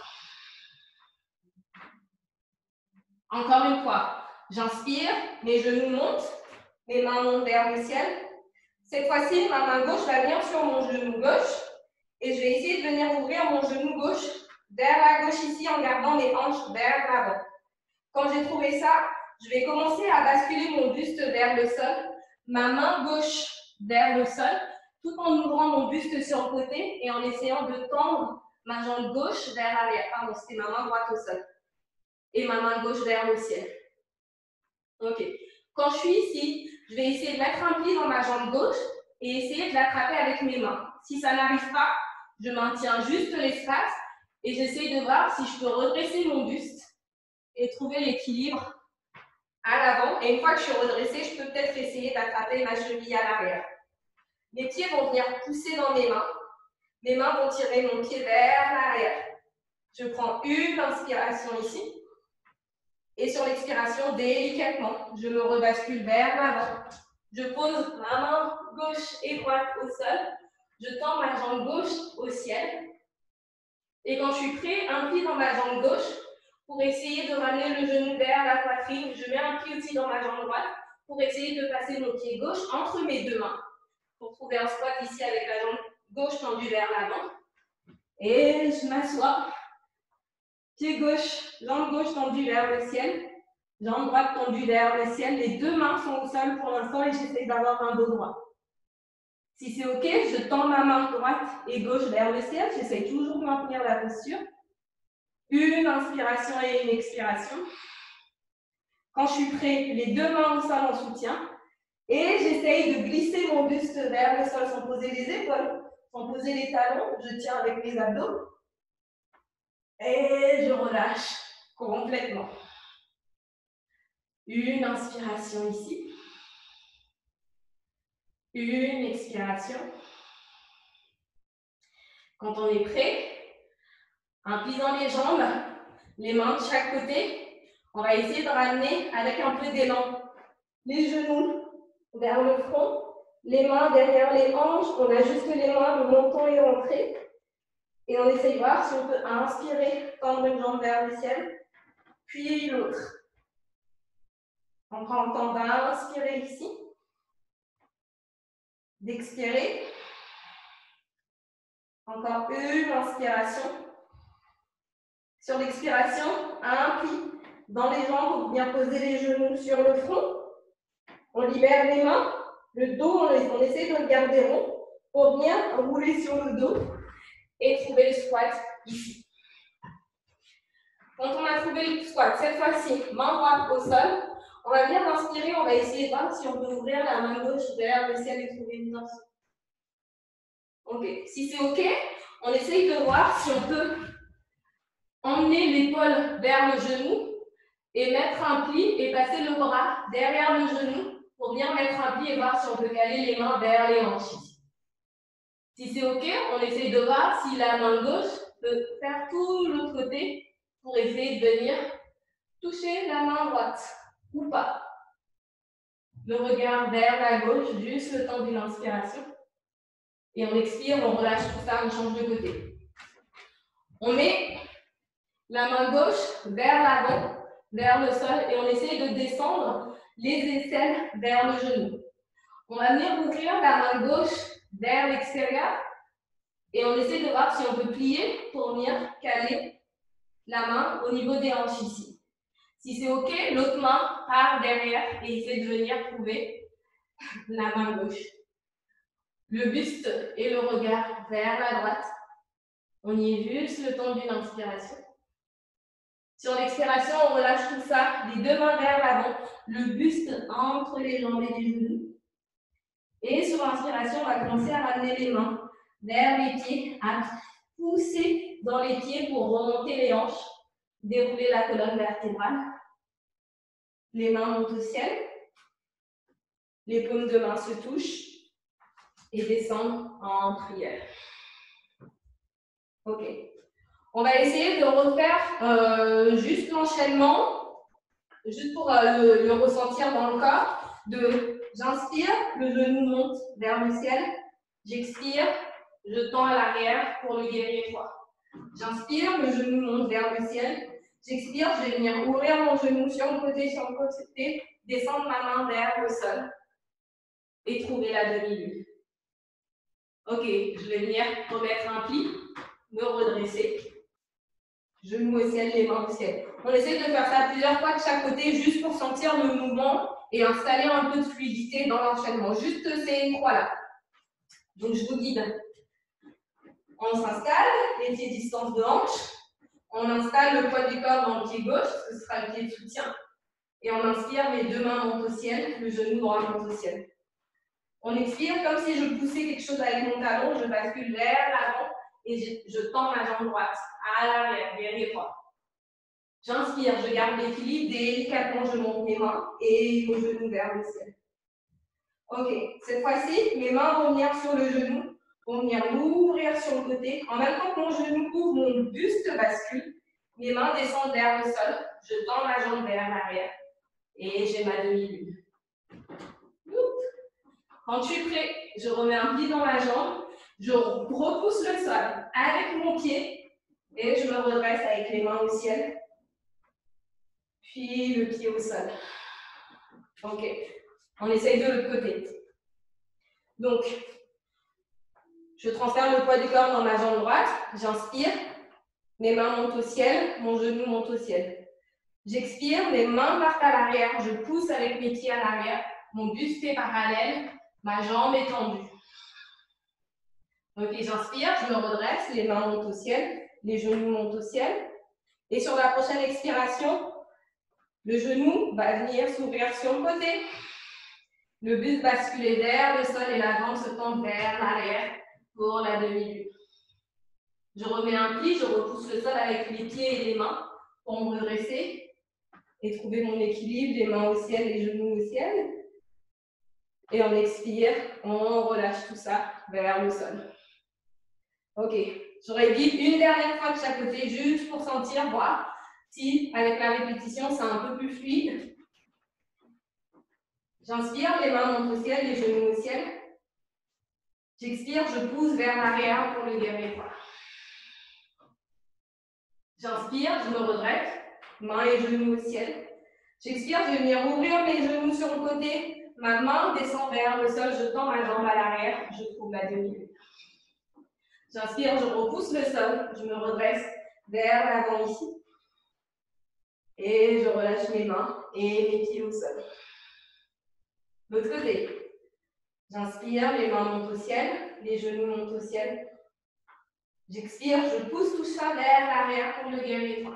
Encore une fois, j'inspire, mes genoux montent, mes mains montent vers le ciel. Cette fois-ci, ma main gauche va venir sur mon genou gauche et je vais essayer de venir ouvrir mon genou gauche vers la gauche ici en gardant mes hanches vers l'avant. Quand j'ai trouvé ça, je vais commencer à basculer mon buste vers le sol, ma main gauche vers le sol, tout en ouvrant mon buste sur le côté et en essayant de tendre ma jambe gauche vers l'arrière. Pardon, c'était ma main droite au sol. Et ma main gauche vers le ciel. Ok. Quand je suis ici, je vais essayer de mettre un pli dans ma jambe gauche et essayer de l'attraper avec mes mains. Si ça n'arrive pas, je maintiens juste l'espace et j'essaye de voir si je peux redresser mon buste et trouver l'équilibre à l'avant. Et une fois que je suis redressée, je peux peut-être essayer d'attraper ma cheville à l'arrière. Mes pieds vont venir pousser dans mes mains. Mes mains vont tirer mon pied vers l'arrière. Je prends une inspiration ici. Et sur l'expiration, délicatement, je me rebascule vers l'avant. Je pose ma main gauche et droite au sol. Je tends ma jambe gauche au ciel. Et quand je suis prêt, un pli dans ma jambe gauche pour essayer de ramener le genou vers la poitrine. Je mets un pli aussi dans ma jambe droite pour essayer de passer mon pied gauche entre mes deux mains. Pour trouver un squat ici avec la jambe gauche tendue vers l'avant. Et je m'assois. Pied gauche, jambe gauche tendue vers le ciel. Jambe droite tendue vers le ciel. Les deux mains sont au sol pour l'instant et j'essaie d'avoir un dos droit. Si c'est OK, je tends ma main droite et gauche vers le ciel. J'essaie toujours de maintenir la posture. Une inspiration et une expiration. Quand je suis prêt, les deux mains au sol en soutien. Et j'essaye de glisser mon buste vers le sol sans poser les épaules, sans poser les talons. Je tiens avec mes abdos. Et je relâche complètement. Une inspiration ici. Une expiration. Quand on est prêt, Un pli dans les jambes, les mains de chaque côté. On va essayer de ramener avec un peu d'élan les genoux vers le front, les mains derrière les hanches, on ajuste les mains, le menton est rentré. Et on essaye de voir si on peut inspirer, tendre une jambe vers le ciel, puis l'autre. On prend le temps d'inspirer ici, d'expirer. Encore une inspiration. Sur l'expiration, un pli dans les jambes pour bien poser les genoux sur le front. On libère les mains, le dos, on essaie de le garder rond pour bien rouler sur le dos et trouver le squat ici. Quand on a trouvé le squat, cette fois-ci, main droite au sol, on va bien inspirer, on va essayer de voir si on peut ouvrir la main gauche vers le ciel et trouver une tension. Ok, si c'est ok, on essaye de voir si on peut emmener l'épaule vers le genou et mettre un pli et passer le bras derrière le genou pour bien mettre un pli et voir si on peut caler les mains vers les hanches. Si c'est ok, on essaye de voir si la main gauche peut faire tout l'autre côté pour essayer de venir toucher la main droite ou pas. Le regard vers la gauche, juste le temps d'une inspiration. Et on expire, on relâche tout ça, on change de côté. On met la main gauche vers l'avant, vers le sol, et on essaye de descendre les aisselles vers le genou. On va venir ouvrir la main gauche vers l'extérieur, et on essaie de voir si on peut plier pour venir caler la main au niveau des hanches ici. Si c'est ok, l'autre main part derrière et essaie de venir trouver la main gauche. Le buste et le regard vers la droite. On y est juste le temps d'une inspiration. Sur l'expiration, on relâche tout ça, les deux mains vers l'avant, le buste entre les jambes et les genoux. Et sur l'inspiration, on va commencer à ramener les mains vers les pieds, à pousser dans les pieds pour remonter les hanches, dérouler la colonne vertébrale. Les mains montent au ciel, les paumes de main se touchent et descendent en prière. Ok. On va essayer de refaire juste l'enchaînement, juste pour le ressentir dans le corps. J'inspire, le genou monte vers le ciel. J'expire, je tends à l'arrière pour le guerrier froid. J'inspire, le genou monte vers le ciel. J'expire, je vais venir ouvrir mon genou sur le côté, descendre ma main vers le sol et trouver la demi-lune. Ok, je vais venir remettre un pli, me redresser. Genoux au ciel, les mains au ciel. On essaie de faire ça plusieurs fois de chaque côté, juste pour sentir le mouvement et installer un peu de fluidité dans l'enchaînement. Juste ces trois-là. Donc, je vous guide. On s'installe, les pieds distance de hanche. On installe le poids du corps dans le pied gauche, ce sera le pied de soutien. Et on inspire, les deux mains montent au ciel, le genou droit monte au ciel. On expire comme si je poussais quelque chose avec mon talon, je bascule vers l'avant et je tends ma jambe droite à l'arrière, guerrier froid. J'inspire, je garde l'équilibre, délicatement je monte mes mains et mon genou vers le ciel. Ok, cette fois-ci, mes mains vont venir sur le genou, vont venir m'ouvrir sur le côté. En même temps que mon genou ouvre, mon buste bascule. Mes mains descendent vers le sol, je tends ma jambe vers l'arrière et j'ai ma demi-lune. Quand je suis prêt, je remets un pied dans ma jambe, je repousse le sol avec mon pied et je me redresse avec les mains au ciel. Puis le pied au sol. Ok, on essaye de l'autre côté. Donc, je transfère le poids du corps dans ma jambe droite, j'inspire, mes mains montent au ciel, mon genou monte au ciel. J'expire, mes mains partent à l'arrière, je pousse avec mes pieds à l'arrière, mon buste est parallèle, ma jambe est tendue. Ok, j'inspire, je me redresse, les mains montent au ciel, les genoux montent au ciel. Et sur la prochaine expiration, le genou va venir s'ouvrir sur le côté. Le buste basculer vers le sol et la jambe se tend vers l'arrière pour la demi-lune. Je remets un pli, je repousse le sol avec les pieds et les mains pour me redresser et trouver mon équilibre, les mains au ciel, les genoux au ciel. Et on expire, on relâche tout ça vers le sol. Ok, Je reguide une dernière fois de chaque côté, juste pour sentir, voir si, avec la répétition, c'est un peu plus fluide. J'inspire, les mains montent au ciel, les genoux au ciel. J'expire, je pousse vers l'arrière pour le guérir. J'inspire, je me redresse, mains et genoux au ciel. J'expire, je vais venir ouvrir mes genoux sur le côté. Ma main descend vers le sol, je tends ma jambe à l'arrière, je trouve la demi-lune. J'inspire, je repousse le sol, je me redresse vers l'avant ici. Et je relâche mes mains et mes pieds au sol. L'autre côté. J'inspire, les mains montent au ciel, les genoux montent au ciel. J'expire, je pousse tout ça vers l'arrière pour le guérir.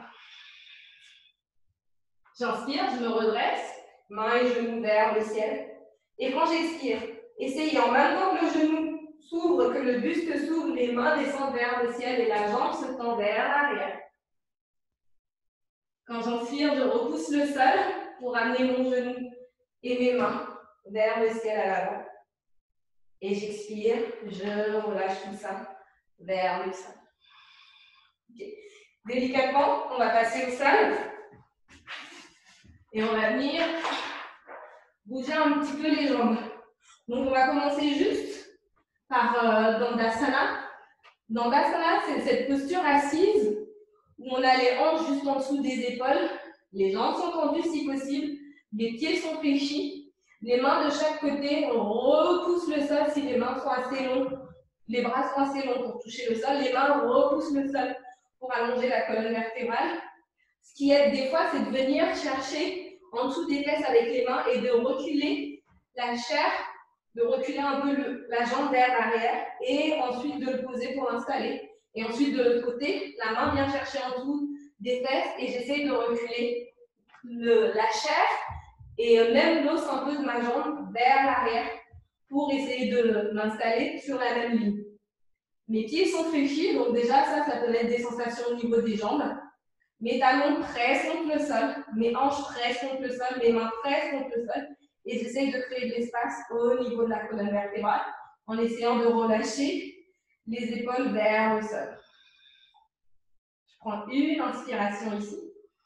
J'inspire, je me redresse, mains et genoux vers le ciel. Et quand j'expire, essayez en même temps que le genou s'ouvre, que le buste s'ouvre, les mains descendent vers le ciel et la jambe se tend vers l'arrière. Quand j'inspire, je repousse le sol pour amener mon genou et mes mains vers le ciel à l'avant. Et j'expire, je relâche tout ça vers le sol. Okay. Délicatement, on va passer au sol. Et on va venir bouger un petit peu les jambes. Donc on va commencer juste par Dandasana. Dandasana, c'est cette posture assise où on a les hanches juste en dessous des épaules, les jambes sont tendues si possible, les pieds sont fléchis, les mains de chaque côté, on repousse le sol si les mains sont assez longues, les bras sont assez longs pour toucher le sol, les mains repoussent le sol pour allonger la colonne vertébrale. Ce qui aide des fois, c'est de venir chercher en dessous des fesses avec les mains et de reculer la chair, de reculer un peu la jambe vers l'arrière et ensuite de le poser pour l'installer. Et ensuite, de l'autre côté, la main vient chercher en dessous des fesses et j'essaye de reculer la chair et même l'os un peu de ma jambe vers l'arrière pour essayer de m'installer sur la même ligne. Mes pieds sont fléchis, donc déjà, ça peut être des sensations au niveau des jambes. Mes talons pressent contre le sol, mes hanches pressent contre le sol, mes mains pressent contre le sol. Et j'essaye de créer de l'espace au niveau de la colonne vertébrale en essayant de relâcher les épaules vers le sol. Je prends une inspiration ici.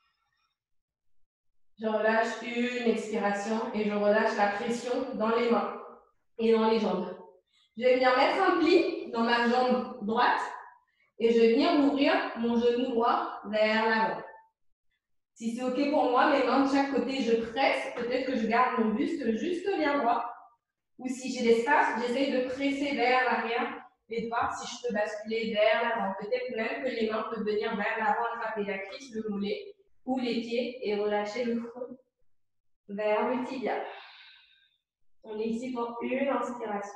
Je relâche une expiration et je relâche la pression dans les mains et dans les jambes. Je vais venir mettre un pli dans ma jambe droite et je vais venir ouvrir mon genou droit vers l'avant. Si c'est OK pour moi, mes mains de chaque côté, je presse. Peut-être que je garde mon buste juste bien droit. Ou si j'ai l'espace, j'essaye de presser vers l'arrière et de voir si je peux basculer vers l'avant. Peut-être même que les mains peuvent venir vers l'avant, attraper la cuisse, le mollet ou les pieds et relâcher le front vers le tibia. On est ici pour une inspiration.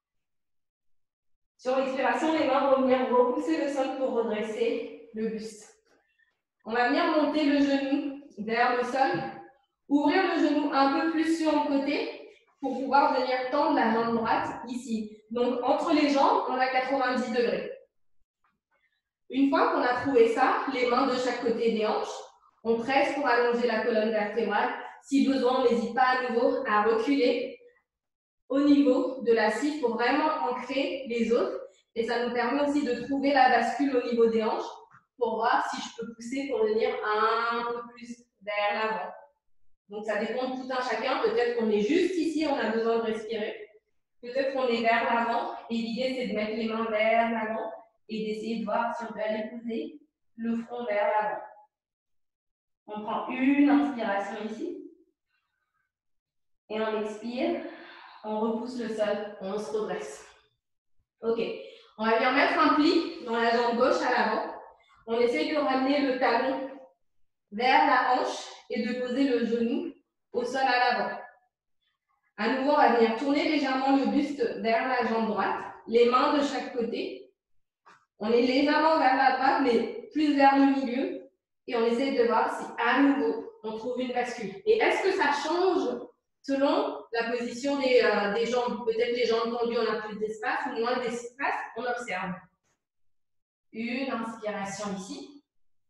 Sur l'expiration, les mains vont venir repousser le sol pour redresser le buste. On va venir monter le genou vers le sol, ouvrir le genou un peu plus sur le côté pour pouvoir venir tendre la jambe droite ici. Donc, entre les jambes, on a 90 degrés. Une fois qu'on a trouvé ça, les mains de chaque côté des hanches, on presse pour allonger la colonne vertébrale. Si besoin, on n'hésite pas à nouveau à reculer au niveau de l'assise pour vraiment ancrer les autres. Et ça nous permet aussi de trouver la bascule au niveau des hanches pour voir si je peux pousser pour venir un peu plus vers l'avant. Donc ça dépend de tout un chacun. Peut-être qu'on est juste ici, on a besoin de respirer. Peut-être qu'on est vers l'avant et l'idée c'est de mettre les mains vers l'avant et d'essayer de voir si on peut aller pousser le front vers l'avant. On prend une inspiration ici et on expire, on repousse le sol, on se redresse. Ok, on va venir mettre un pli dans la jambe gauche à l'avant. On essaye de ramener le talon vers la hanche et de poser le genou au sol à l'avant. À nouveau, on va venir tourner légèrement le buste vers la jambe droite, les mains de chaque côté. On est légèrement vers la droite, mais plus vers le milieu. Et on essaie de voir si, à nouveau, on trouve une bascule. Et est-ce que ça change selon la position des jambes? Peut-être les jambes tendues, on a plus d'espace ou moins d'espace, on observe. Une inspiration ici.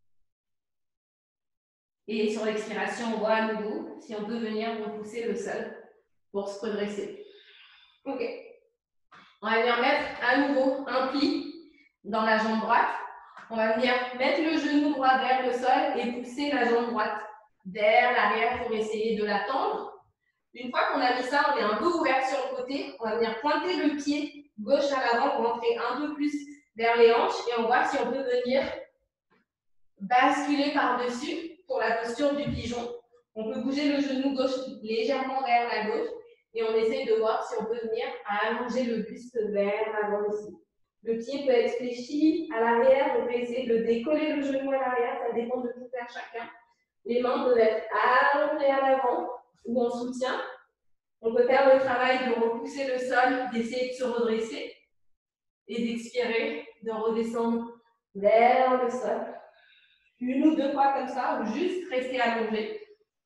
Et sur l'expiration, on voit à nouveau si on peut venir repousser le sol pour se redresser. Ok. On va venir mettre à nouveau un pli dans la jambe droite. On va venir mettre le genou droit vers le sol et pousser la jambe droite vers l'arrière pour essayer de la tendre. Une fois qu'on a mis ça, on est un peu ouvert sur le côté. On va venir pointer le pied gauche à l'avant pour entrer un peu plus vers les hanches et on va voir si on peut venir basculer par-dessus pour la posture du pigeon. On peut bouger le genou gauche légèrement vers la gauche et on essaie de voir si on peut venir allonger le buste vers l'avant aussi. Le pied peut être fléchi à l'arrière, on peut essayer de décoller le genou à l'arrière, ça dépend de tout faire chacun. Les mains peuvent être allongées à l'avant ou en soutien. On peut faire le travail de repousser le sol, d'essayer de se redresser et d'expirer, de redescendre vers le sol. Une ou deux fois comme ça, ou juste rester allongé.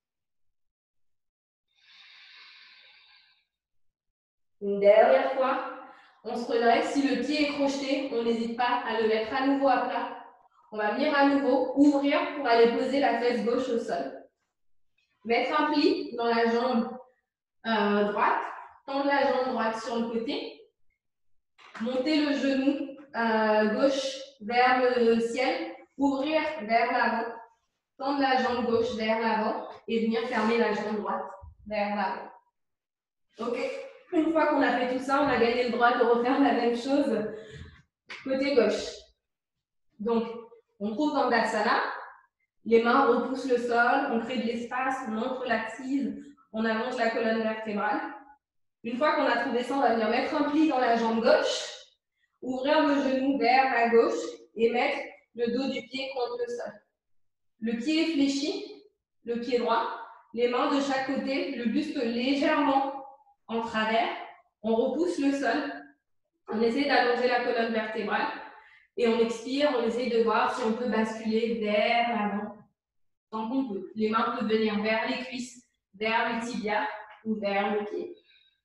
Une dernière fois, on se redresse. Si le pied est crocheté, on n'hésite pas à le mettre à nouveau à plat. On va venir à nouveau ouvrir pour aller poser la fesse gauche au sol. Mettre un pli dans la jambe droite, tendre la jambe droite sur le côté, monter le genou gauche vers le ciel, ouvrir vers l'avant, tendre la jambe gauche vers l'avant et venir fermer la jambe droite vers l'avant. Ok. Une fois qu'on a fait tout ça, on a gagné le droit de refaire la même chose côté gauche. Donc, on trouve dans Dasana, les mains repoussent le sol, on crée de l'espace, on montre l'axille, on allonge la colonne vertébrale. Une fois qu'on a trouvé ça, on va venir mettre un pli dans la jambe gauche, ouvrir le genou vers la gauche et mettre le dos du pied contre le sol. Le pied est fléchi, le pied droit, les mains de chaque côté, le buste légèrement en travers, on repousse le sol, on essaie d'allonger la colonne vertébrale et on expire, on essaie de voir si on peut basculer vers l'avant tant qu'on peut. Les mains peuvent venir vers les cuisses, vers le tibia ou vers le pied.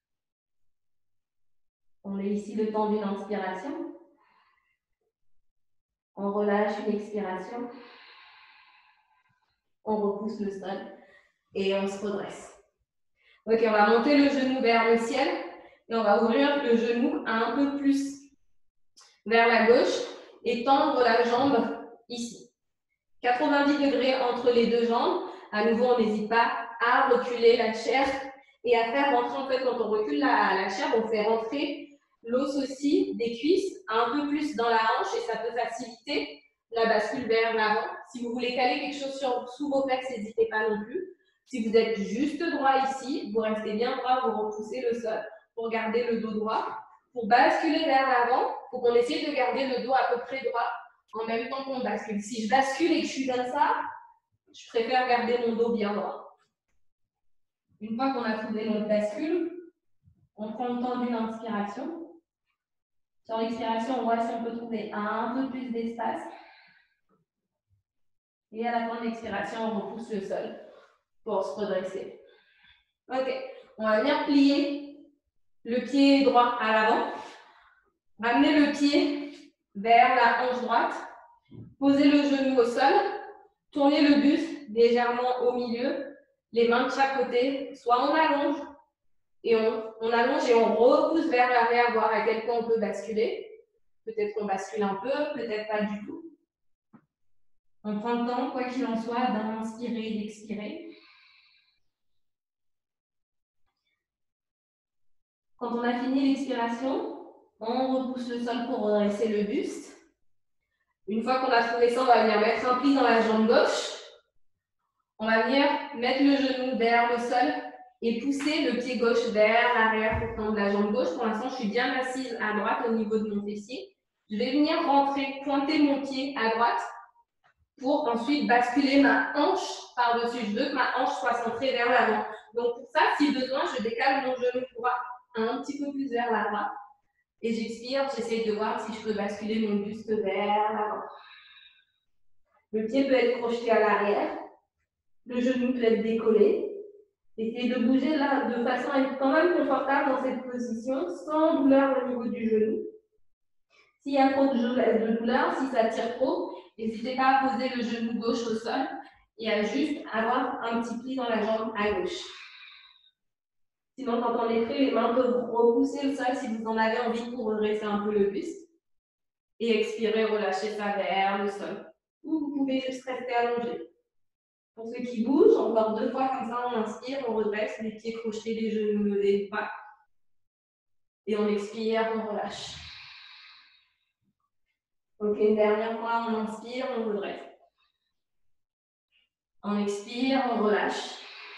On est ici le temps d'une inspiration. On relâche une expiration. On repousse le sol et on se redresse. Ok, on va monter le genou vers le ciel et on va ouvrir le genou un peu plus vers la gauche et tendre la jambe ici. 90 degrés entre les deux jambes. À nouveau, on n'hésite pas à reculer la chair et à faire rentrer, en fait, quand on recule la chair, on fait rentrer l'os aussi des cuisses un peu plus dans la hanche et ça peut faciliter la bascule vers l'avant. Si vous voulez caler quelque chose sous vos pecs, n'hésitez pas non plus. Si vous êtes juste droit ici, vous restez bien droit, vous repoussez le sol pour garder le dos droit. Pour basculer vers l'avant, il faut qu'on essaie de garder le dos à peu près droit en même temps qu'on bascule. Si je bascule et que je suis comme ça, je préfère garder mon dos bien droit. Une fois qu'on a trouvé notre bascule, on prend le temps d'une inspiration. Sur l'expiration, on voit si on peut trouver un peu plus d'espace. Et à la fin de l'expiration, on repousse le sol pour se redresser. Ok, on va venir plier le pied droit à l'avant. Ramener le pied vers la hanche droite. Poser le genou au sol. Tourner le buste légèrement au milieu. Les mains de chaque côté. Soit on allonge et on allonge et on repousse vers l'arrière, voir à quel point on peut basculer. Peut-être qu'on bascule un peu, peut-être pas du tout. On prend le temps, quoi qu'il en soit, d'inspirer et d'expirer. Quand on a fini l'expiration, on repousse le sol pour redresser le buste. Une fois qu'on a trouvé ça, on va venir mettre un pli dans la jambe gauche. On va venir mettre le genou vers le sol et pousser le pied gauche vers l'arrière pour tendre la jambe gauche. Pour l'instant, je suis bien assise à droite au niveau de mon fessier. Je vais venir rentrer, pointer mon pied à droite pour ensuite basculer ma hanche par-dessus. Je veux que ma hanche soit centrée vers l'avant. Donc pour ça, si besoin, je décale mon genou droit un petit peu plus vers la droite. Et j'expire, j'essaie de voir si je peux basculer mon buste vers l'avant. Le pied peut être projeté à l'arrière. Le genou peut être décollé. Essayez de bouger là de façon à être quand même confortable dans cette position, sans douleur au niveau du genou. S'il y a trop de douleur, si ça tire trop, n'hésitez pas à poser le genou gauche au sol et à juste avoir un petit pli dans la jambe à gauche. Sinon, quand on est prêt, les mains peuvent repousser le sol si vous en avez envie pour redresser un peu le buste. Et expirez, relâchez ça vers le sol. Ou vous pouvez juste rester allongé. Pour ceux qui bougent, encore 2 fois comme ça, on inspire, on redresse, les pieds crochetés, les genoux levés, pas. Et on expire, on relâche. Ok, une dernière fois, on inspire, on redresse. On expire, on relâche.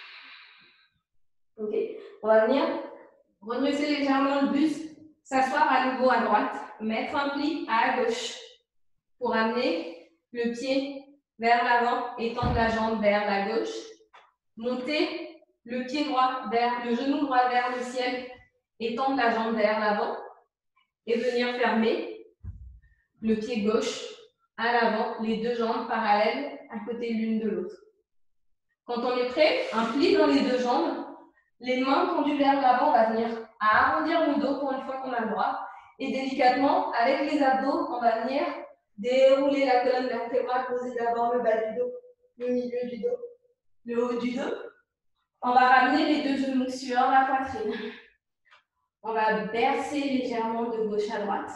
Ok, on va venir redresser légèrement le buste, s'asseoir à nouveau à droite, mettre un pli à gauche pour amener le pied vers l'avant, étendre la jambe vers la gauche, monter le pied droit vers le genou droit vers le ciel, étendre la jambe vers l'avant et venir fermer le pied gauche à l'avant, les deux jambes parallèles à côté l'une de l'autre. Quand on est prêt, un pli dans les deux jambes, les mains tendues vers l'avant, on va venir arrondir le dos pour une fois qu'on a le droit. Et délicatement, avec les abdos, on va venir dérouler la colonne vertébrale, poser d'abord le bas du dos, le milieu du dos, le haut du dos. On va ramener les deux genoux sur la poitrine. On va bercer légèrement de gauche à droite.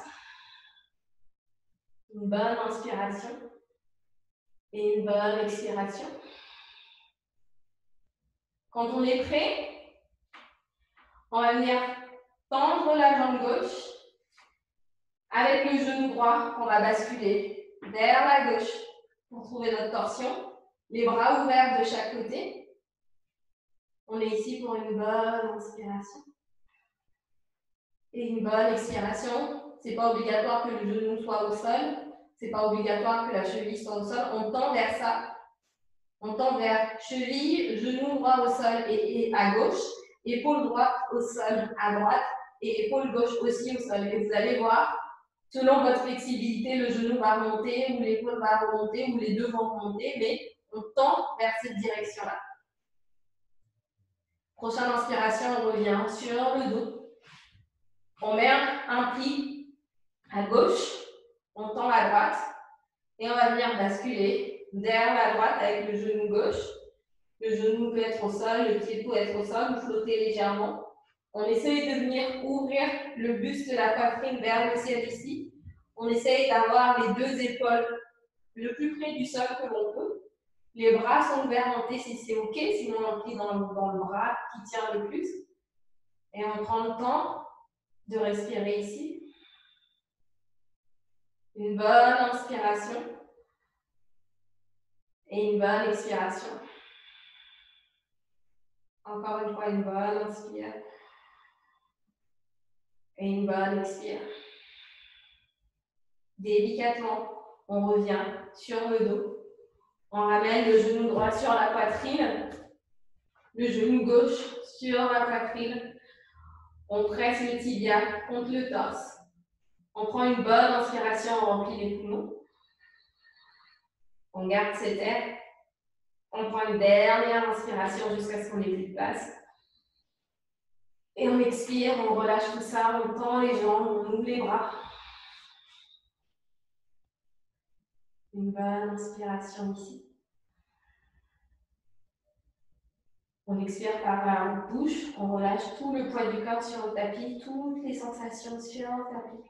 Une bonne inspiration et une bonne expiration. Quand on est prêt, on va venir tendre la jambe gauche. Avec le genou droit, on va basculer vers la gauche pour trouver notre torsion. Les bras ouverts de chaque côté. On est ici pour une bonne inspiration. Et une bonne expiration. Ce n'est pas obligatoire que le genou soit au sol. Ce n'est pas obligatoire que la cheville soit au sol. On tend vers ça. On tend vers cheville, genou droit au sol et à gauche. Épaule droite au sol à droite. Et épaule gauche aussi au sol. Et vous allez voir, selon votre flexibilité, le genou va remonter, ou l'épaule va remonter, ou les deux vont remonter, mais on tend vers cette direction-là. Prochaine inspiration, on revient sur le dos. On met un pli à gauche, on tend à droite, et on va venir basculer vers la droite avec le genou gauche. Le genou peut être au sol, le pied peut être au sol, vous flottez légèrement. On essaye de venir ouvrir le buste de la poitrine vers le ciel ici. On essaye d'avoir les deux épaules le plus près du sol que l'on peut. Les bras sont ouverts montés si c'est OK, sinon on plie dans le bras qui tient le plus. Et on prend le temps de respirer ici. Une bonne inspiration et une bonne expiration. Encore une fois, une bonne inspire et une bonne expire. Délicatement, on revient sur le dos. On ramène le genou droit sur la poitrine, le genou gauche sur la poitrine. On presse le tibia contre le torse. On prend une bonne inspiration, on remplit les poumons. On garde cet air. On prend une dernière inspiration jusqu'à ce qu'on n'ait plus de place. Et on expire, on relâche tout ça, on tend les jambes, on ouvre les bras. Une bonne inspiration ici. On expire par la bouche, on relâche tout le poids du corps sur le tapis, toutes les sensations sur le tapis.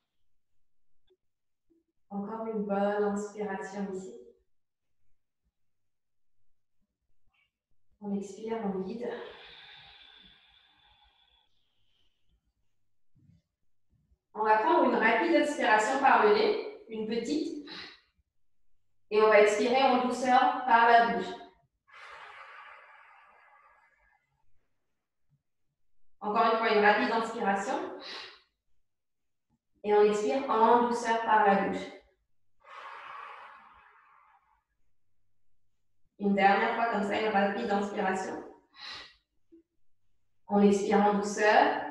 Encore une bonne inspiration ici. On expire, on vide. On va prendre une rapide expiration par le nez, une petite, et on va expirer en douceur par la bouche. Encore une fois, une rapide inspiration, et on expire en douceur par la bouche. Une dernière fois comme ça, une rapide inspiration. On expire en douceur.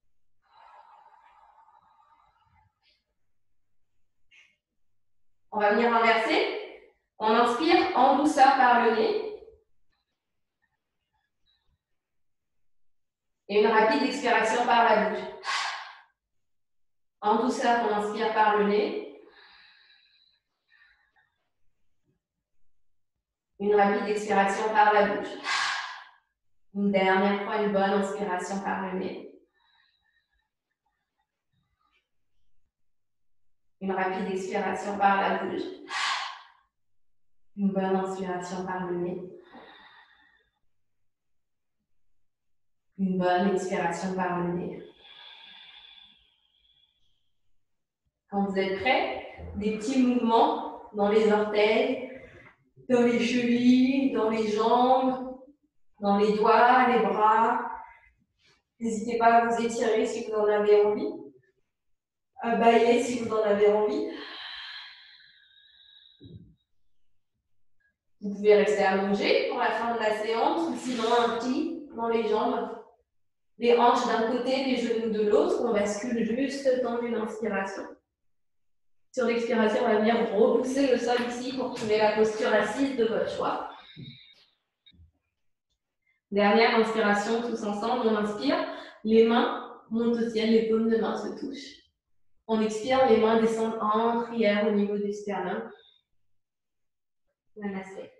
On va venir inverser. On inspire en douceur par le nez. Et une rapide expiration par la bouche. En douceur, on inspire par le nez. Une rapide expiration par la bouche. Une dernière fois, une bonne inspiration par le nez. Une rapide expiration par la bouche. Une bonne inspiration par le nez. Une bonne expiration par le nez. Quand vous êtes prêts, des petits mouvements dans les orteils, dans les chevilles, dans les jambes, dans les doigts, les bras. N'hésitez pas à vous étirer si vous en avez envie, à bâiller si vous en avez envie. Vous pouvez rester allongé pour la fin de la séance, ou sinon un petit dans les jambes. Les hanches d'un côté, les genoux de l'autre. On bascule juste dans une inspiration. Sur l'expiration, on va venir repousser le sol ici pour trouver la posture assise de votre choix. Dernière inspiration, tous ensemble, on inspire. Les mains montent au ciel, les paumes de main se touchent. On expire, les mains descendent en prière au niveau du sternum. Namaste.